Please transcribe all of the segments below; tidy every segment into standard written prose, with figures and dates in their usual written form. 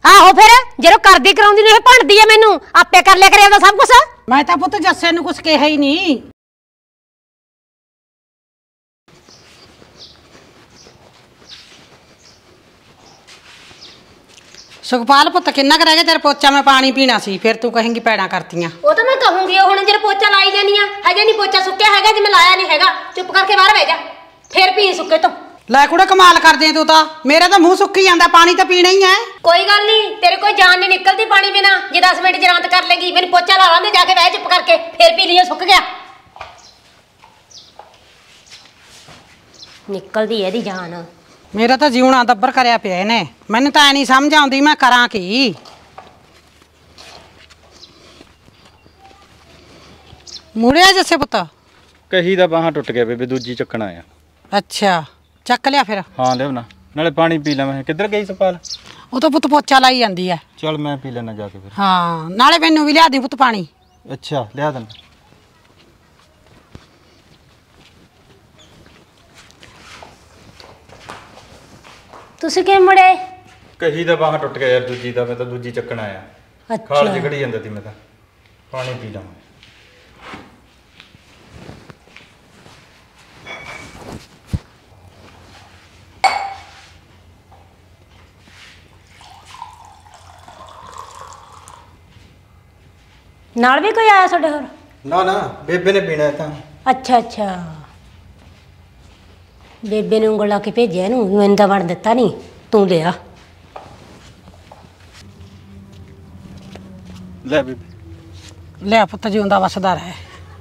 आहो फिर जो करदी कराउंदी नहीं भंडदी है मैनू आपे कर लिया करे सब कुछ। मैं तो पुत जस्से नूं कुछ कहा ही नहीं। सुखपाल पुत किन्ना कर रह गया तेरे पोचा मैं पानी पीना सी फिर तू कहेंगी पैड़ा करतियां। वो तो मैं कहूंगी हुण जे पोचा लाई जानी है नहीं पोचा सुक्या है जे मैं लाया नहीं हैगा चुप करके बाहर बह जा फिर पी सुक्के तो। लै कुड़े कमाल कर दे तू तो मेरा तो मुंह सुक्की जांदा पानी तो पीना ही है। कोई गल नहीं तेरे कोई जान नहीं निकलती पानी बिना जे 10 मिनट जरांत कर लेगी मैंने पोचा ला लांदे जाके बह चुप करके फिर पी लियो सुक गया निकलदी है दी जान। मेरा तो जीवना दब्बर करया पिया इहने मैनू तो नहीं समझ आउंदी मैं करां की। मुड़िया जैसे पुत कही दा बाहां टुट गया बेबे दूजी चक्कना आ। अच्छा चक लिया फिर। हाँ लिया ना नाले पानी पी ला। मैं किधर गई सपाल? वो तो पुत पोचा लाई जांदी है। चल मैं पी लेना जाके फिर। हाँ नाले मैनू भी लिया दी पुत पानी। अच्छा लिया देना। तुसी किवें मुड़े? कही दा बाहां टुट गया यार दूजी दा मैं तो दूजी चक्कना आया। अच्छा खाल जिगड़ी ਜਾਂਦਾ ती मैं तो पानी पी ला। नाल भी कोई आया साडे होर? ना ना बेबे ने पीना है। अच्छा अच्छा बेबे ने ਉਂਗਲ ਲਾ ਕੇ ਭੇਜਿਆ ਇਹਨੂੰ ਮੈਨੂੰ ਤਾਂ ਵੜ ਦਿੱਤਾ ਨਹੀਂ ਤੂੰ ਲਿਆ। ले बेबे लिया पुत जिंदा वसदा रहे।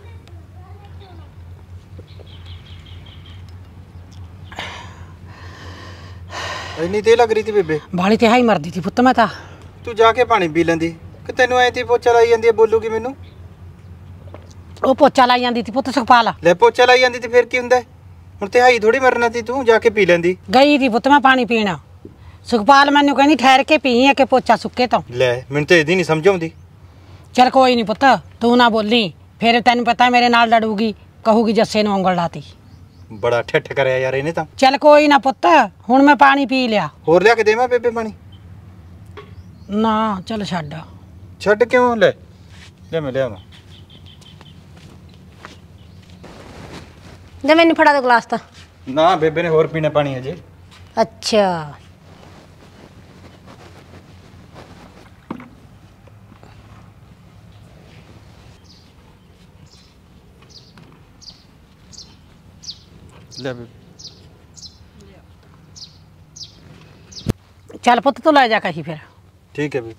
इन्नी तेल लग रही थी बेबे। बाली तिहाई मरदी थी पुत मैं तो। तू जाके पानी पी लेंदी कि तेनू ऐ थी पोचा लाई जांदी बोलूगी मैनू। वो पोचा लाई जाती थी पुत सुखपाल। ले पोचा लाई जांदी ते फिर की हुंदा हुण तिहाई थोड़ी मरना थी तू जाके पी लेंदी। गई थी पुत मैं पानी पीना सुखपाल मैनू कहनी ठहर के पी है कि पोचा सुके तो। ले मैनू तो इहदी नहीं समझ आउंदी। चल कोई नहीं पुत तू ना बोली फिर तेन पता मेरे नाल लड़ूगी कहूगी जस्से नूं ਉਂਗਲ लाती। बड़ा ठिठ करया यार इहने तां। चल कोई ना पुत हुण मैं पानी पी लिया। होर लिया के देवां बेबे पानी? ना चल छड्ड। छड्ड क्यों? ले मैं लिया दे मैनू फड़ा दो गिलास तो। ना बेबे ने होर पीना पानी अजे। अच्छा ले बेबे। चल पुत तू ले जा कहीं फिर। ठीक है बेबे।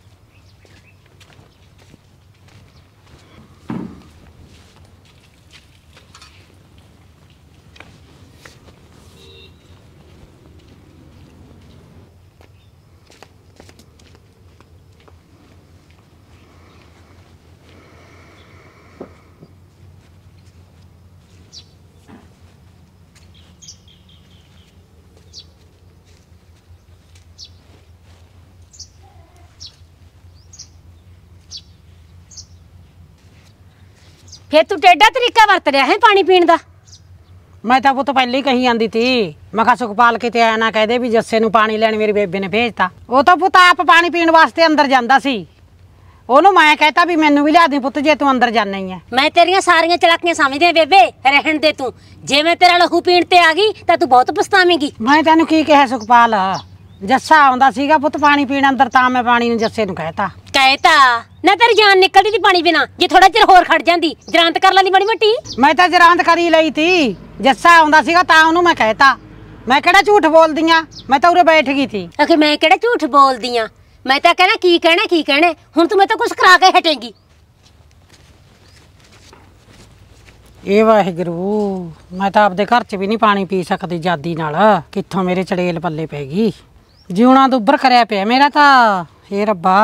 फिर तू टेढ़ा तरीका वरत रहा है पानी पीण दा? मैं तो पुत पहले ही कही आंदी थी मैं कहा सुखपाल किते आया ना कह दे भी जस्से नूं पानी लैण मेरी बेबे ने भेजता। वो तो पुत आप पानी पीण वास्ते अंदर जांदा सी ओनू मैं कहता भी मैनू भी लिया दी पुत जे तू अंदर जाना ही है। मैं तेरियां सारियां चलाकियां समझदी हां बेबे रहण दे तू जे मैं तेरा लहू पीण ते आ गई तां तू बहुत पछतावेंगी। मैं तेनू की कहा सुखपाल जस्सा आउंदा सीगा पुत पानी पीण अंदर तां मैं पानी नूं जस्से नूं कहता ना तेरी जान निकलदी थी पानी बिना जे थोड़ा चिर होर खड़ जांदी जरांत कर लैंदी बड़ी मोटी। मैं तो जरांत करी लई थी जस्सा आउंदा सीगा तां ओनू मैं कहता मैं केड़ा झूठ बोलदी आ मैं तो उरे बैठ गई थी। आखिर मैं केड़ा झूठ बोलदी आ मैं तो कहना की कहना हुण तू मैं तो कुछ करा के हटेंगी। ਇਹ ਵਾਹਿਗੁਰੂ मैं तो आपदे घर च भी नहीं पानी पी सकती जादी नाल कित्थों मेरे चड़ेल पल्ले पैगी जीवना दुब्बर करया पिया मेरा तो हे रब्बा।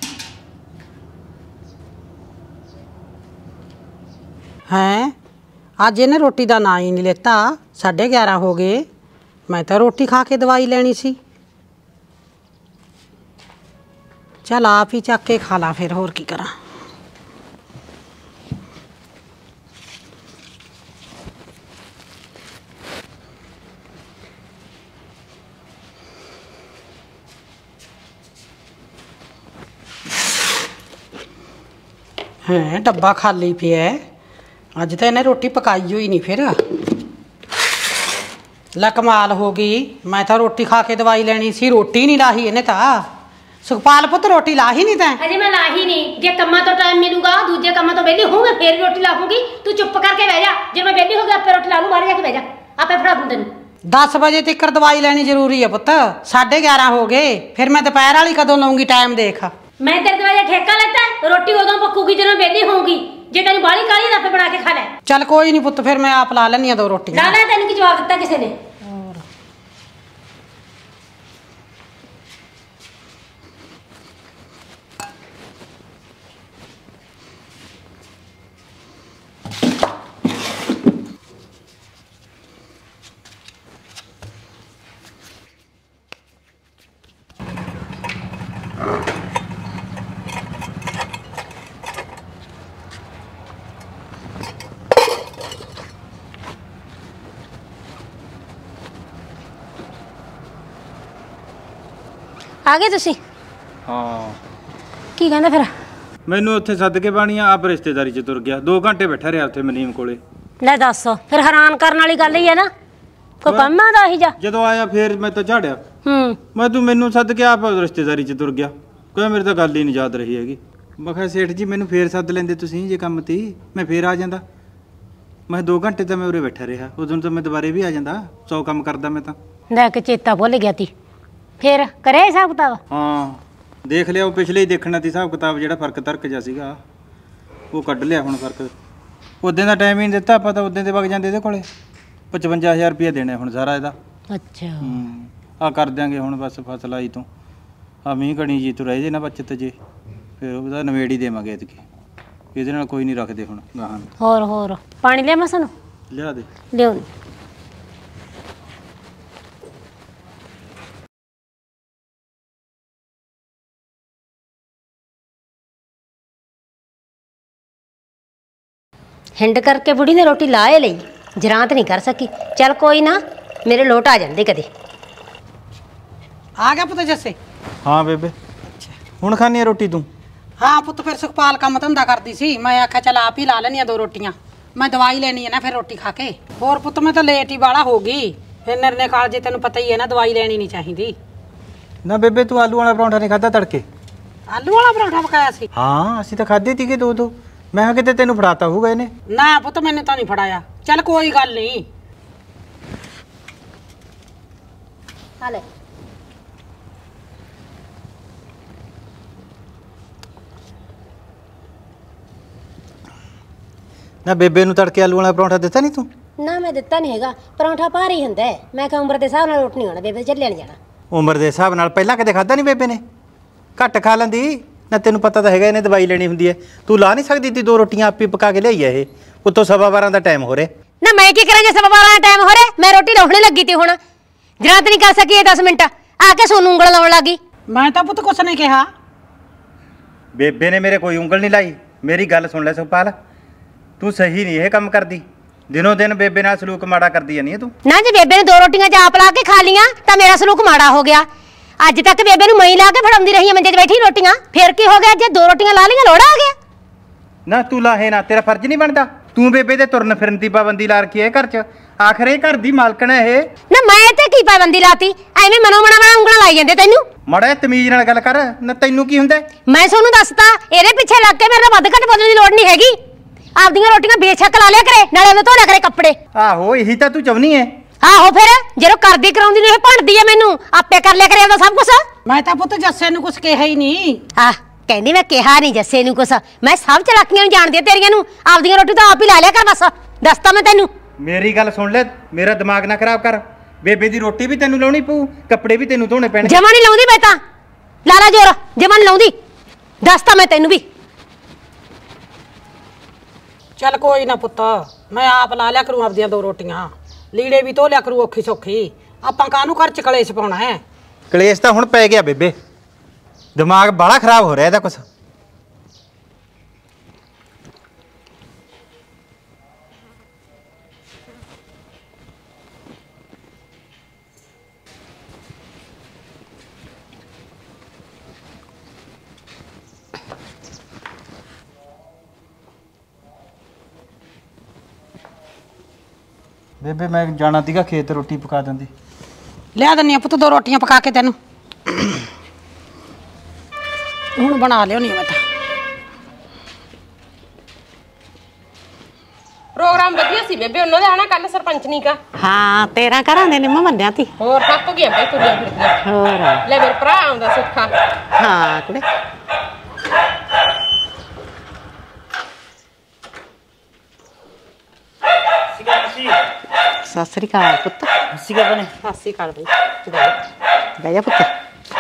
हैं ਅੱਜ ਇਹਨੇ ਰੋਟੀ ਦਾ ਨਾਂ ਹੀ ਨਹੀਂ ਲੈਤਾ। 11:30 ਹੋ ਗਏ। ਮੈਂ ਤਾਂ ਰੋਟੀ ਖਾ ਕੇ ਦਵਾਈ ਲੈਣੀ ਸੀ। ਚੱਲ ਆਪ ਹੀ ਚੱਕ ਕੇ ਖਾ ਲਾ ਫਿਰ, ਹੋਰ ਕੀ ਕਰਾਂ। ਹੈ ਡੱਬਾ ਖਾਲੀ ਪਿਆ। ਅੱਜ ਤਾਂ ਇਹਨੇ ਰੋਟੀ ਪਕਾਈ ਹੋਈ ਨਹੀਂ। ਫਿਰ ਲੈ ਕਮਾਲ ਹੋ ਗਈ। ਮੈਂ ਤਾਂ ਰੋਟੀ ਖਾ ਕੇ ਦਵਾਈ ਲੈਣੀ ਸੀ, ਰੋਟੀ ਨਹੀਂ ਲਾਹੀ ਇਹਨੇ ਤਾਂ। ਸੁਖਪਾਲ ਪੁੱਤ ਰੋਟੀ ਲਾਹੀ ਨਹੀਂ ਤੈਂ? ਅਜੇ ਮੈਂ ਲਾਹੀ ਨਹੀਂ। ਜੇ ਕੰਮਾਂ ਤੋਂ ਟਾਈਮ ਮਿਲੂਗਾ, ਦੂਜੇ ਕੰਮਾਂ ਤੋਂ ਵਿਹਲੀ ਹੋਊਗਾ, ਫੇਰ ਰੋਟੀ ਲਾਹੂੰਗੀ। ਤੂੰ ਚੁੱਪ ਕਰਕੇ ਬਹਿ ਜਾ। ਜੇ ਮੈਂ ਵਿਹਲੀ ਹੋ ਗਿਆ ਆਪੇ ਰੋਟੀ ਲਾ ਲੂ, ਬਾਹਰ ਜਾ ਕੇ ਬਹਿ ਜਾ, ਆਪੇ ਫੜਾ ਦੂੰ ਤੈਨੂੰ। 10 ਵਜੇ ਤੱਕ ਦਵਾਈ ਲੈਣੀ ਜ਼ਰੂਰੀ ਹੈ ਪੁੱਤ। 11:30 ਹੋ ਗਏ। ਫਿਰ ਮੈਂ ਦੁਪਹਿਰ ਵਾਲੀ ਕਦੋਂ ਲਊਂਗੀ? ਟਾਈਮ ਦੇਖ। ਮੈਂ ਤੇਰੇ ਦਵਾਈ ਦਾ ਠੇਕਾ ਲੈਤਾ। ਰੋਟੀ ਉਦੋਂ ਪੱਕੂਗੀ ਜਦੋਂ ਵਿਹਲੀ ਹੋਊਗੀ। ਜੇ ਤੈਨੂੰ ਬਾਹਲੀ ਕਾਹਲੀ ਤਾਂ ਆਪੇ ਬਣਾ ਕੇ ਖਾ ਲੈ। ਚੱਲ ਕੋਈ ਨਹੀਂ ਪੁੱਤ, ਫਿਰ ਮੈਂ ਆਪ ਲਾ ਲੈਣੀ ਆ 2 ਰੋਟੀਆਂ। ਨਾ ਤੈਨੂੰ ਕੀ ਜਵਾਬ ਦਿੱਤਾ ਕਿਸੇ ਨੇ? ਆ ਗਏ ਤੁਸੀਂ? ਹਾਂ। ਕੀ ਕਹਿੰਦਾ ਫਿਰ? ਮੈਨੂੰ ਉੱਥੇ ਸੱਦ ਕੇ ਬਾਣੀਆਂ ਆਪ ਰਿਸ਼ਤੇਦਾਰੀ 'ਚ ਤੁਰ ਗਿਆ। 2 ਘੰਟੇ ਬੈਠਾ ਰਿਹਾ ਉੱਥੇ ਮਨੀਮ ਕੋਲੇ। ਲੈ ਦੱਸ, ਫਿਰ ਹੈਰਾਨ ਕਰਨ ਵਾਲੀ ਗੱਲ ਹੀ ਹੈ ਨਾ। ਕੋਈ ਕੰਮ ਆ ਦਾ ਹੀ ਜਾ। ਜਦੋਂ ਆਇਆ ਫੇਰ ਮੈਂ ਤਾਂ ਝਾੜਿਆ। ਮੈਂ ਤੂੰ ਮੈਨੂੰ ਸੱਦ ਕੇ ਆਪ ਰਿਸ਼ਤੇਦਾਰੀ 'ਚ ਤੁਰ ਗਿਆ। ਕੋਈ ਮੇਰੇ ਤਾਂ ਗੱਲ ਹੀ ਨਹੀਂ ਯਾਦ ਰਹੀ ਹੈਗੀ। ਮੈਂ ਕਿਹਾ ਸੇਠ ਜੀ ਮੈਨੂੰ ਫੇਰ ਸੱਦ ਲੈਂਦੇ ਤੁਸੀਂ, ਜੇ ਕੰਮ ਤੀ ਮੈਂ ਫੇਰ ਆ ਜਾਂਦਾ। ਮੈਂ 2 ਘੰਟੇ ਤਾਂ ਮੈਂ ਉਰੇ ਬੈਠਾ ਰਿਹਾ। ਉਦੋਂ ਤਾਂ ਮੈਂ ਦੁਬਾਰੇ ਵੀ ਆ ਜਾਂਦਾ। 100 ਕੰਮ ਕਰਦਾ ਮੈਂ ਤਾਂ। ਲੈ ਕੇ ਚੇਤਾ ਭੁੱਲ ਗਿਆ ਤੀ। ਫੇਰ ਕਰਿਆ ਹਿਸਾਬ ਕਿਤਾਬ? ਹਾਂ ਦੇਖ ਲਿਆ। ਉਹ ਪਿਛਲੇ ਹੀ ਦੇਖਣਾ ਤੀ ਹਿਸਾਬ ਕਿਤਾਬ, ਜਿਹੜਾ ਫਰਕ ਤਰਕ ਜਿਹਾ ਸੀਗਾ ਉਹ ਕੱਢ ਲਿਆ ਹੁਣ ਫਰਕ। ਉਦੋਂ ਦਾ ਟਾਈਮ ਹੀ ਨਹੀਂ ਦਿੱਤਾ। ਆਪਾਂ ਤਾਂ ਉਦੋਂ ਦੇ ਵਗ ਜਾਂਦੇ ਇਹਦੇ ਕੋਲੇ। 55,000 ਰੁਪਇਆ ਦੇਣਾ ਹੁਣ ਸਾਰਾ ਇਹਦਾ। ਅੱਛਾ। ਆ ਕਰ ਦਿਆਂਗੇ ਹੁਣ ਬਸ ਫਸਲ ਆਈ ਤੋਂ। ਆ ਮੀਂਹ ਕਣੀ ਜੀ ਤੋਂ ਰਹਿ ਜੇ ਨਾ ਬੱਚਤ ਜੇ, ਫਿਰ ਉਹਦਾ ਨਵੇੜ ਹੀ ਦੇਵਾਂਗੇ ਇਤਕੀ। ਇਹਦੇ ਨਾਲ ਕੋਈ ਨਹੀਂ ਰੱਖਦੇ ਹੁਣ ਗਾਹਾਂ। ਹੋਰ ਪਾਣੀ ਲਿਆ ਮੈਂ ਸਾਨੂੰ? ਲਿਆ ਦੇ। ਲਿਓ। ਹਿੰਡ ਕਰਕੇ ਬੁੜੀ ਨੇ ਰੋਟੀ ਲਾ ਏ ਲਈ, ਜਰਾਂਤ ਨਹੀਂ ਕਰ ਸਕੀ। ਚੱਲ ਕੋਈ ਨਾ, ਮੇਰੇ ਲੋਟ ਆ ਜਾਂਦੇ ਕਦੇ। ਆ ਗਿਆ ਪੁੱਤ ਜੱਸੇ? ਹਾਂ ਬੇਬੇ। ਹੁਣ ਖਾਣੀ ਆ ਰੋਟੀ ਤੂੰ? ਹਾਂ ਪੁੱਤ, ਫਿਰ ਸੁਖਪਾਲ ਕੰਮ ਧੰਦਾ ਕਰਦੀ ਸੀ। ਮੈਂ ਆਖਿਆ ਚੱਲ ਆਪ ਹੀ ਲਾ ਲੈਣੀ ਆ 2 ਰੋਟੀਆਂ। ਮੈਂ ਦਵਾਈ ਲੈਣੀ ਹੈ ਨਾ ਫਿਰ ਰੋਟੀ ਖਾ ਕੇ। ਹੋਰ ਪੁੱਤ ਮੈਂ ਤਾਂ ਲੇਟ ਹੀ ਬਾਲਾ ਹੋ ਗਈ। ਫਿਰ ਨਿਰਨੇ ਕਾਲ ਜੇ ਤੈਨੂੰ ਪਤਾ ਹੀ ਹੈ ਨਾ, ਦਵਾਈ ਲੈਣੀ ਨਹੀਂ ਚਾਹੀਦੀ। ਨਾ ਬੇਬੇ ਤੂੰ ਆਲੂ ਵਾਲਾ ਪਰੌਂਠਾ ਨਹੀਂ ਖਾਧਾ ਤੜਕੇ? ਆਲੂ ਵਾਲਾ ਪਰੌਂਠਾ ਪਕਾਇਆ ਸੀ? ਹਾਂ ਅਸੀਂ ਤਾਂ ਖਾਧੇ ਤੀਗੇ 2। ਮੈਂ ਕਿਹਾ ਕਿਤੇ ਤੈਨੂੰ ਫੜਾਤਾ ਹੋਊਗਾ ਇਹਨੇ। ਨਾ ਪੁੱਤ ਮੈਨੂੰ ਤਾਂ ਨਹੀਂ ਫੜਾਇਆ। ਚੱਲ ਕੋਈ ਗੱਲ ਨਹੀਂ। ਆ ਲੈ। ਨਾ ਬੇਬੇ ਨੂੰ ਤੜਕੇ ਆਲੂ ਵਾਲਾ ਪਰੌਂਠਾ ਦਿੱਤਾ ਨਹੀਂ ਤੂੰ? ਨਾ ਮੈਂ ਦਿੱਤਾ ਨਹੀਂ ਹੈਗਾ। ਪਰੌਂਠਾ ਭਾਰੀ ਹੁੰਦਾ ਹੈ। ਮੈਂ ਕਿਹਾ ਉਮਰ ਦੇ ਹਿਸਾਬ ਨਾਲ ਰੋਟੀ ਨਹੀਂ ਹੋਣਾ, ਬੇਬੇ ਚੱਲਿਆ ਨਹੀਂ ਜਾਣਾ। ਉਮਰ ਦੇ ਹਿਸਾਬ ਨਾਲ ਪਹਿਲਾਂ ਕਦੇ ਖਾਧਾ ਨਹੀਂ ਬੇਬੇ ਨੇ? ਘੱਟ ਖਾ ਲੈਂਦੀ ਨਾ। ਤੈਨੂੰ ਪਤਾ ਤਾਂ ਹੈਗਾ ਇਹਨੇ ਦਵਾਈ ਲੈਣੀ ਹੁੰਦੀ ਹੈ। ਤੂੰ ਲਾ ਨਹੀਂ ਸਕਦੀ ਤੀ 2 ਰੋਟੀਆਂ ਆਪੇ ਪਕਾ ਕੇ ਲਿਆਈ ਹੈ ਇਹ। ਉੱਤੋਂ 12:15 ਦਾ ਟਾਈਮ ਹੋ ਰਿਹਾ। ਨਾ ਮੈਂ ਕੀ ਕਰਾਂ ਜੇ 12:15 ਦਾ ਟਾਈਮ ਹੋ ਰਿਹਾ? ਮੈਂ ਰੋਟੀ ਲਾਉਣੇ ਲੱਗੀ ਤੀ ਹੁਣ। ਜਰਾਂਤ ਨਹੀਂ ਕਰ ਸਕੀ ਇਹ 10 ਮਿੰਟ। ਆ ਕੇ ਸੋਨੂੰ ਉਂਗਲ ਲਾਉਣ ਲੱਗੀ। ਮੈਂ ਤਾਂ ਪੁੱਤ ਕੁਛ ਨਹੀਂ ਕਿਹਾ। ਬੇਬੇ ਨੇ ਮੇਰੇ ਕੋਈ ਉਂਗਲ ਨਹੀਂ ਲਾਈ। ਮੇਰੀ ਗੱਲ ਸੁਣ ਲੈ ਸੁਖਪਾਲ, ਤੂੰ ਸਹੀ ਨਹੀਂ ਇਹ ਕੰਮ ਕਰਦੀ। ਦਿਨੋਂ ਦਿਨ ਬੇਬੇ ਨਾਲ ਸਲੂਕ ਮਾੜਾ ਕਰਦੀ ਜਾਨੀ ਹੈ ਤੂੰ। ਨਾ ਜੇ ਬੇਬੇ ਨੇ 2 ਰੋਟੀਆਂ ਚਾਪ ਲਾ ਕੇ ਖਾ ਲੀਆਂ ਤਾਂ ਮੇਰਾ ਸਲੂਕ ਮਾੜਾ ਹੋ ਗਿਆ। ਅੱਜ ਤੱਕ ਬੇਬੇ ਨੂੰ ਮੈਂ ਲਾ ਕੇ ਫੜਾਉਂਦੀ ਰਹੀ ਹਾਂ ਮੰਜੇ 'ਤੇ ਬੈਠੀ ਰੋਟੀਆਂ। ਫਿਰ ਕੀ ਹੋ ਗਿਆ ਜੇ 2 ਰੋਟੀਆਂ ਲਾ ਲਈਆਂ ਲੋੜਾ ਆ ਗਿਆ? ਨਾ ਤੂੰ ਲਾਹੇ ਨਾ, ਤੇਰਾ ਫਰਜ਼ ਨਹੀਂ ਬਣਦਾ। ਤੂੰ ਬੇਬੇ ਦੇ ਤੁਰਨ ਫਿਰਨ ਦੀ ਪਾਬੰਦੀ ਲਾ ਰੱਖੀ ਹੈ ਘਰ 'ਚ। ਆਖਰ ਇਹ ਘਰ ਦੀ ਮਾਲਕਣ ਹੈ ਇਹ। ਨਾ ਮੈਂ ਤੇ ਕੀ ਪਾਬੰਦੀ ਲਾਤੀ? ਐਵੇਂ ਮਨੋਂ ਮਨਾ ਉਂਗਲਾਂ ਲਾਈ ਜਾਂਦੇ ਤੈਨੂੰ। ਮਾੜਾ ਤਮੀਜ਼ ਨਾਲ ਗੱਲ ਕਰ ਨਾ। ਤੈਨੂੰ ਕੀ ਹੁੰਦਾ? ਮੈਂ ਤੁਹਾਨੂੰ ਦੱਸਤਾ, ਇਹਦੇ ਪਿੱਛੇ ਲੱਗ ਕੇ ਮੇਰੇ ਨਾਲ ਵੱਧ ਘੱਟ ਬੋਲਣ ਦੀ ਲੋੜ ਨਹੀਂ ਹੈਗੀ। ਆਪਦੀਆਂ ਰੋਟੀਆਂ ਬੇਸ਼ੱਕ ਲਾ ਲਿਆ ਕਰੇ, ਨਾਲੇ ਉਹਨੇ ਧੋ ਲਿਆ ਕਰੇ ਕੱਪੜੇ। ਆਹੋ ਇਹੀ ਤਾਂ ਤੂੰ ਚਾਹੁੰਦੀ ਐ। ਆਹੋ ਫਿਰ ਜਦੋਂ ਕਰਦੀ ਕਰਾਉਂਦੀ ਨੂੰ ਇਹ ਭੰਡਦੀ ਐ ਮੈਨੂੰ। ਆਪੇ ਕਰ ਲਿਆ ਕਰੇ ਉਹਦਾ ਸਭ ਕੁਝ। ਮੈਂ ਤਾਂ ਪੁੱਤ ਜੱਸੇ ਨੂੰ ਕੁਛ ਕਿਹਾ ਹੀ ਨਹੀਂ। ਕਹਿੰਦੀ ਮੈਂ ਕਿਹਾ ਨਹੀਂ ਜੱਸੇ ਨੂੰ ਕੁਛ। ਮੈਂ ਸਭ ਚਲਾਕੀਆਂ ਨੂੰ ਜਾਣਦੀ ਆ ਤੇਰੀਆਂ ਨੂੰ। ਆਪਦੀਆਂ ਰੋਟੀ ਤਾਂ ਆਪ ਹੀ ਲਾ ਲਿਆ ਕਰ ਬਸ। ਦੱਸਤਾ ਮੈਂ ਤੈਨੂੰ। ਮੇਰੀ ਗੱਲ ਸੁਣ ਲੈ, ਮੇਰਾ ਦਿਮਾਗ ਨਾ ਖਰਾਬ ਕਰ। ਬੇਬੇ ਦੀ ਰੋਟੀ ਵੀ ਤੈਨੂੰ ਲਾਉਣੀ ਪਊ, ਕੱਪੜੇ ਵੀ ਤੈਨੂੰ ਧੋਣੇ ਪੈਣੇ। ਜਮਾ ਨਹੀਂ ਲਾਉਂਦੀ ਮੈਂ ਤਾਂ। ਲਾਲਾ ਜੋਰ ਜਮਾ ਨਹੀਂ ਲਾਉਂਦੀ। ਦੱਸਤਾ ਮੈਂ ਤੈਨੂੰ ਵੀ। ਚੱਲ ਕੋਈ ਨਾ ਪੁੱਤ, ਮੈਂ ਆਪ ਲਾ ਲਿਆ ਕਰੂ ਆਪਦੀਆਂ 2 ਰੋਟੀਆਂ, ਲੀੜੇ ਵੀ ਧੋ ਲਿਆ ਕਰੂ ਔਖੀ ਸੌਖੀ। ਆਪਾਂ ਕਾਹਨੂੰ ਘਰ ਚ ਕਲੇਸ਼ ਪਾਉਣਾ ਹੈ? ਕਲੇਸ਼ ਤਾਂ ਹੁਣ ਪੈ ਗਿਆ ਬੇਬੇ, ਦਿਮਾਗ ਬੜਾ ਖਰਾਬ ਹੋ ਰਿਹਾ ਇਹਦਾ ਕੁਛ। ਬੇਬੇ ਮੈਂ ਜਾਣਾ ਸੀਗਾ ਖੇਤ, ਰੋਟੀ ਪਕਾ ਦਿੰਦੀ। ਲਿਆ ਦਿੰਨੀ ਆ ਪੁੱਤ 2 ਰੋਟੀਆਂ ਪਕਾ ਕੇ ਤੈਨੂੰ, ਹੁਣ ਬਣਾ ਲਿਆਉਣੀ ਮੈਂ ਤਾਂ। ਪ੍ਰੋਗਰਾਮ ਵਧੀਆ ਸੀ ਬੇਬੇ, ਉਹਨਾਂ ਦਾ ਆਣਾ ਕੱਲ ਸਰਪੰਚਨੀ ਕਾ। ਹਾਂ 13 ਘਰਾਂ ਦੇ ਨਿੰਮ ਮੰਨਿਆ ਤੀ। ਹੋਰ ਥੱਕ ਗਿਆ ਬਈ ਤੁਰਿਆ ਫਿਰਦਾ। ਹੋਰ ਲੈ ਮੇਰੇ ਭਰਾ ਆਉਂਦਾ ਸੁੱਖਾ। ਹਾਂ ਕੁੜੇ ਸਤਿ ਸ੍ਰੀ ਅਕਾਲ ਪੁੱਤ। ਸੀਗਾ ਬਣੇ। ਸਤਿ ਸ਼੍ਰੀ ਅਕਾਲ ਬਈ। ਬਹਿ ਜਾ ਪੁੱਤ।